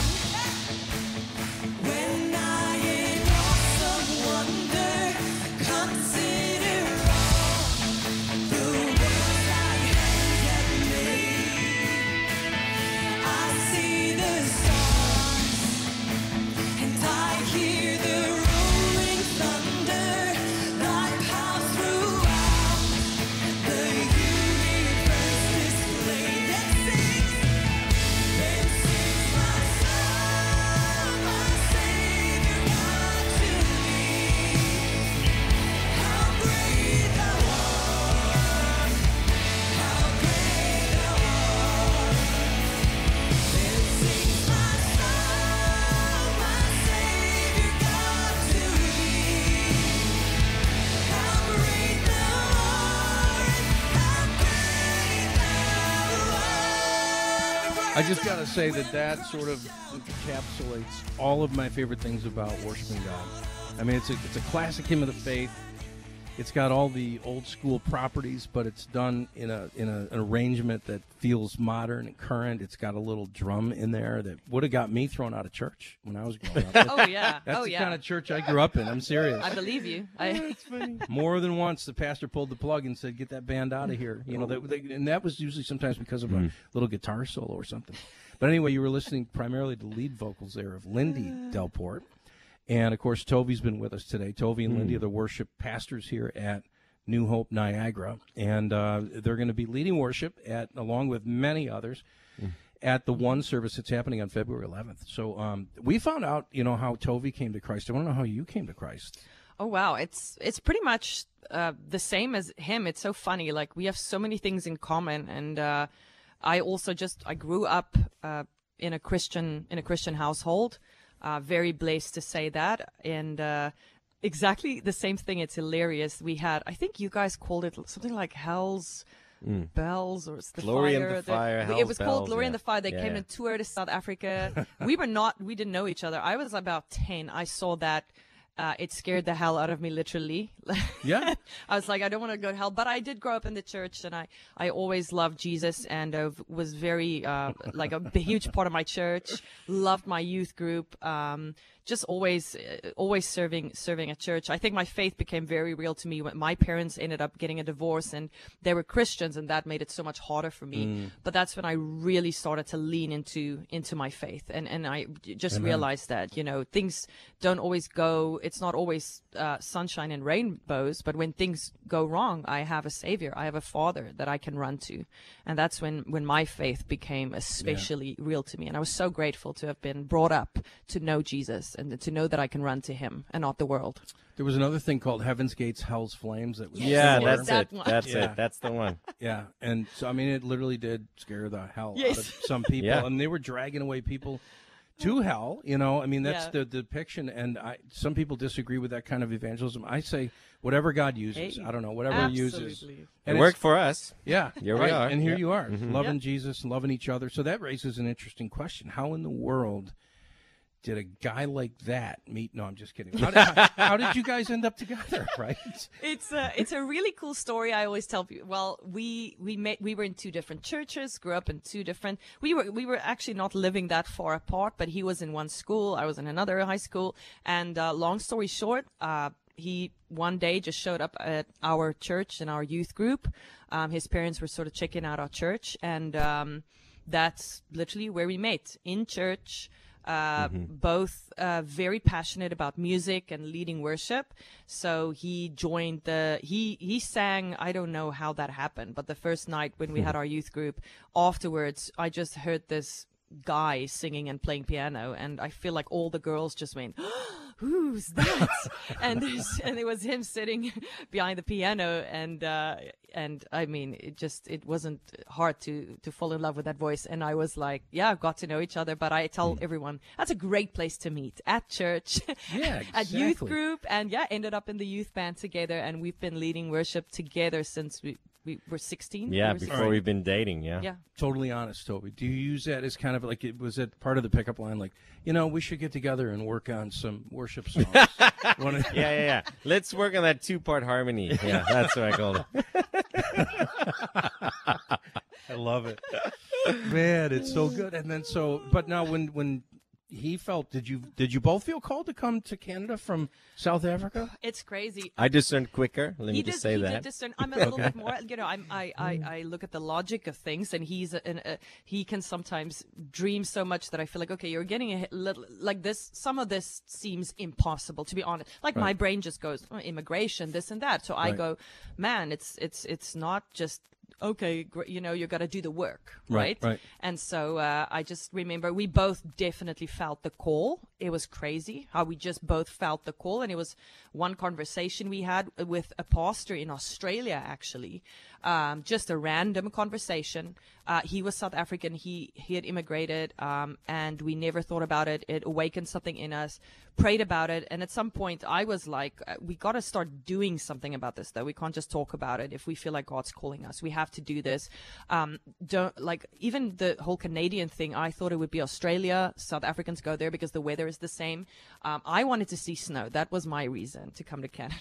when I in awesome wonder consider all the world thy hands have made, I see the stars and I hear the rolling thunder, thy power throughout the universe displayed. Let's sing. Then sings my soul, my Savior God, to thee. How great thou art, how great thou art. Then sings my soul, my Savior God, to thee. How great thou art, how great thou art. I just got to say that that sort of encapsulates all of my favorite things about worshiping God. I mean, it's a, it's a classic hymn of the faith. It's got all the old school properties, but it's done in a in a, an arrangement that feels modern and current. It's got a little drum in there that would have got me thrown out of church when I was growing up. Oh yeah. That's oh the yeah. kind of church I grew up in. I'm serious. I believe you. I, More than once, the pastor pulled the plug and said, "Get that band out of here." You know, they, they, and that was usually sometimes because of a little guitar solo or something. But anyway, you were listening primarily to lead vocals there of Lindy Delport, and of course, Toby's been with us today. Toby and Lindy are the worship pastors here at New Hope Niagara, and uh, they're going to be leading worship at, along with many others, at the one service that's happening on February eleventh. So um, we found out, you know, how Toby came to Christ. I want to know how you came to Christ. oh wow, it's it's pretty much uh, the same as him. It's so funny. Like we have so many things in common, and uh, I also just I grew up uh, in a Christian in a Christian household. Uh, very blessed to say that, and uh, exactly the same thing. It's hilarious. We had, I think you guys called it something like Hell's Bells, or it's the Glory in fire. the Fire, it Hell's was Bells, called Glory in yeah. the Fire. They Yeah, came yeah. and toured to South Africa. we were not, we didn't know each other. I was about ten. I saw that. Uh, it scared the hell out of me, literally. Yeah. I was like, I don't want to go to hell. But I did grow up in the church, and I, I always loved Jesus, and uh, was very, uh, like a huge part of my church. Loved my youth group. Um, just always, uh, always serving, serving at church. I think my faith became very real to me when my parents ended up getting a divorce, and they were Christians, and that made it so much harder for me. But that's when I really started to lean into, into my faith, and, and I just realized that, you know, things don't always go. It's not always uh, sunshine and rainbows, but when things go wrong, I have a savior. I have a father that I can run to. And that's when, when my faith became especially real to me. And I was so grateful to have been brought up to know Jesus and to know that I can run to him and not the world. There was another thing called Heaven's Gates, Hell's Flames. That was Yeah, similar. that's That it. one. That's Yeah. it. That's the one. Yeah, and so I mean, it literally did scare the hell out Yes. of some people, Yeah. and they were dragging away people to hell. You know, I mean, that's Yeah. the, the depiction, and I, some people disagree with that kind of evangelism. I say whatever God uses. Hey, I don't know, whatever He uses. absolutely. It And worked it's- for us. Yeah, Here we right, are. and here Yeah. you are, Mhm. loving Yeah. Jesus and loving each other. So that raises an interesting question: how in the world did a guy like that meet? No, I'm just kidding. How did, how, how did you guys end up together? Right? It's a it's a really cool story. I always tell people. Well, we we met we were in two different churches, grew up in two different. We were we were actually not living that far apart, but he was in one school, I was in another high school. And uh, long story short, uh, he one day just showed up at our church in our youth group. Um, his parents were sort of checking out our church, and um, that's literally where we met, in church. Uh, Mm-hmm. Both uh, very passionate about music and leading worship. So he joined the, he, he sang, I don't know how that happened, but the first night when we had our youth group, afterwards, I just heard this guy singing and playing piano, and I feel like all the girls just went, who's that? and there's, and it was him sitting behind the piano, and uh, and I mean, it just it wasn't hard to to fall in love with that voice, and I was like, yeah, got to know each other. But I tell everyone that's a great place to meet, at church, Yeah, at youth exactly. group, and yeah, ended up in the youth band together, and we've been leading worship together since we we were sixteen. Yeah, We were before sixteen. we've been dating. Yeah. Yeah. Totally honest, Toby. Do you use that as kind of like it was it part of the pickup line? Like, you know, we should get together and work on some worship songs. Wanna- Yeah, yeah, yeah. Let's work on that two-part harmony. Yeah, that's what I called it. I love it, man. It's so good. And then so, but now when when he felt, did you did you both feel called to come to Canada from South Africa? It's crazy. I discerned quicker. Let me he just did, say he that. Did discern. I'm a little bit more, you know, I'm, I, I, I look at the logic of things, and he's a, an, a, he can sometimes dream so much that I feel like, okay, you're getting a hit, little, like this, some of this seems impossible, to be honest. Like my brain just goes, oh, immigration, this and that. So I Right. go, man, it's, it's, it's not just, okay, gr- you know, you got to do the work, Right, right? right. And so uh, I just remember we both definitely felt the call. It was crazy how we just both felt the call. And it was one conversation we had with a pastor in Australia, actually, um, just a random conversation. Uh, he was South African. He, he had immigrated, um, and we never thought about it. It awakened something in us, prayed about it. And at some point I was like, uh, we got to start doing something about this, though. We can't just talk about it. If we feel like God's calling us, we have to do this. Um, don't like even the whole Canadian thing. I thought it would be Australia. South Africans go there because the weather is the same. Um, I wanted to see snow. That was my reason to come to Canada.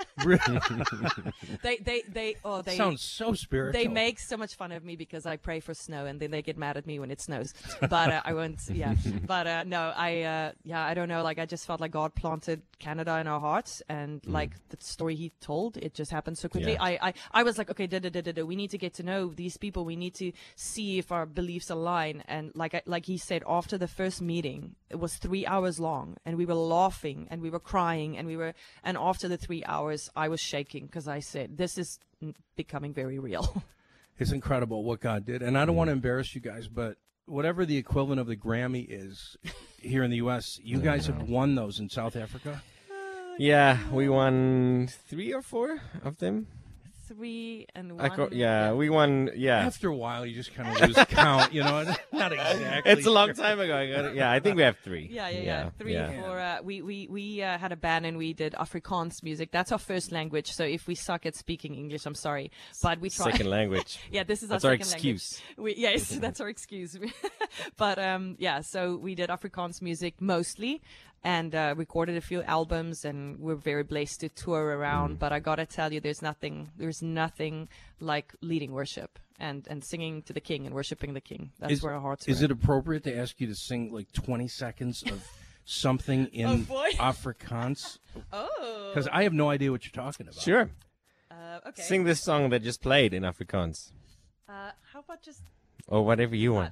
they, they, they, oh, they Sounds so spiritual. They make so much fun of me because I pray for snow, and then they get mad at me when it snows. But uh, I won't. Yeah. But uh, no, I. Uh, yeah, I don't know. Like I just felt like God planted Canada in our hearts, and like the story He told, it just happened so quickly. Yeah. I, I, I was like, okay, da, da, da, da, da. We need to get to know these people. We need to see if our beliefs align. And like, I, like He said, after the first meeting, it was three hours long, and we were laughing, and we were crying, and we were. And after the three hours, I was shaking because I said, "This is mm, becoming very real." It's incredible what God did. And I don't want to embarrass you guys, but whatever the equivalent of the Grammy is here in the U S, you guys have won those in South Africa. Yeah, we won three or four of them. Three and I one. co- yeah, we won. Yeah, After a while, you just kind of lose count, you know? Not exactly. it's a long sure. time ago. I got it. Yeah, I think we have three. Yeah, yeah, yeah. Three, yeah. four. Uh, we we we uh, had a band and we did Afrikaans music. That's our first language. So if we suck at speaking English, I'm sorry, but we try. Second language. Yeah, this is That's our our second excuse. language. We, yes, that's our excuse. But um, yeah, so we did Afrikaans music mostly, and uh, recorded a few albums, and we're very blessed to tour around. Mm. But I gotta tell you, there's nothing, there's nothing like leading worship and and singing to the King and worshiping the King. That's Is, where our hearts. is were. it appropriate to ask you to sing like twenty seconds of something in Oh, boy. Afrikaans? Oh. Because I have no idea what you're talking about. Sure. Uh, okay. Sing this song that just played in Afrikaans, Uh, how about just or whatever you want.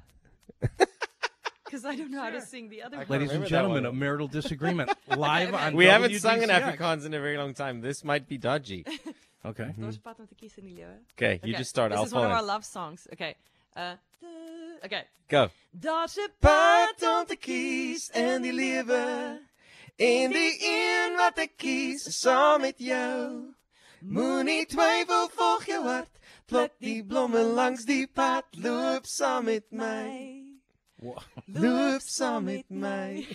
because I don't know how to sing the other. Ladies remember and that gentlemen, one. a marital disagreement live on We haven't sung in W D C X. Afrikaans in a very long time. This might be dodgy. Okay. Door pad om te kies in die lewe. Okay, you Okay, just start. This I'll is one of follow. our love songs. Okay. Uh, duh, okay. Go. Daar's 'n Pad om te kies in die lewe. En die een wat ek kies is saam met jou. Moenie twyfel, volg jou hart. Pluk die blomme langs die pad. Loop saam met my. Loop saam met my.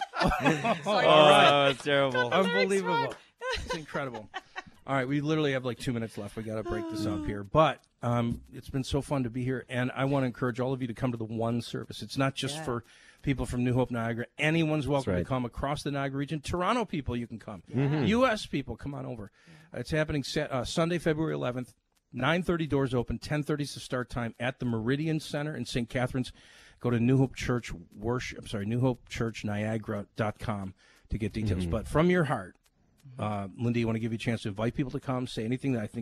Oh, it's terrible. Unbelievable. It's incredible. All right, we literally have like two minutes left. We got to break this up here. But um, it's been so fun to be here, and I want to encourage all of you to come to the One service. It's not just Yeah. for people from New Hope, Niagara. Anyone's welcome right. to come across the Niagara region. Toronto people, you can come. U S people, come on over. It's happening set, uh, Sunday, February eleventh, nine thirty doors open, ten thirty is the start time at the Meridian Center in Saint Catharines. Go to New Hope Church Worship, I'm sorry, New Hope Church Niagara dot com to get details. But from your heart, uh, Linda, you want to give you a chance to invite people to come, say anything that I think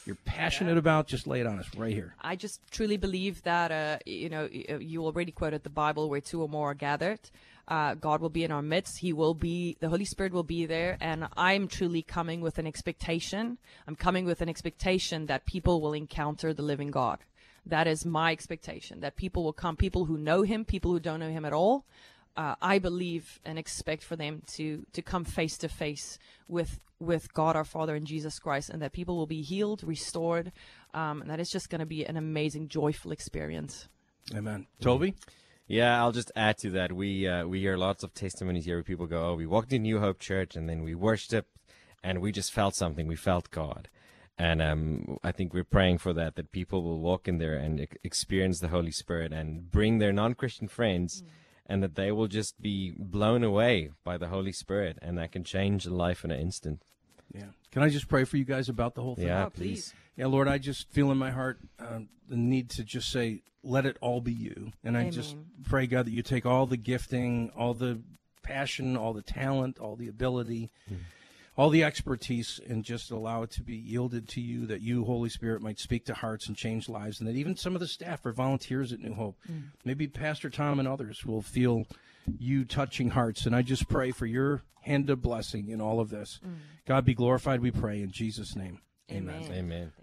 you're passionate about? Just lay it on us right here. I just truly believe that, uh, you know, y- you already quoted the Bible where two or more are gathered. Uh, God will be in our midst. He will be, the Holy Spirit will be there. And I'm truly coming with an expectation. I'm coming with an expectation that people will encounter the living God. That is my expectation, that people will come, people who know him, people who don't know him at all. Uh, I believe and expect for them to, to come face to face with with God our Father and Jesus Christ, and that people will be healed, restored, um, and that it's just going to be an amazing, joyful experience. Amen. Toby? Yeah, I'll just add to that. We uh, we hear lots of testimonies here where people go, oh, we walked in New Hope Church and then we worshiped and we just felt something. We felt God. And um, I think we're praying for that, that people will walk in there and e- experience the Holy Spirit and bring their non-Christian friends, mm. and that they will just be blown away by the Holy Spirit, and that can change a life in an instant. Yeah. Can I just pray for you guys about the whole thing? Yeah, Oh, please. Yeah, Lord, I just feel in my heart uh, the need to just say, let it all be you. And I Amen. just pray, God, that you take all the gifting, all the passion, all the talent, all the ability, mm. all the expertise, and just allow it to be yielded to you, that you, Holy Spirit, might speak to hearts and change lives, and that even some of the staff or volunteers at New Hope, mm. maybe Pastor Tom and others, will feel you touching hearts. And I just pray for your hand of blessing in all of this. Mm. God be glorified, we pray, in Jesus' name. Amen. Amen. Amen.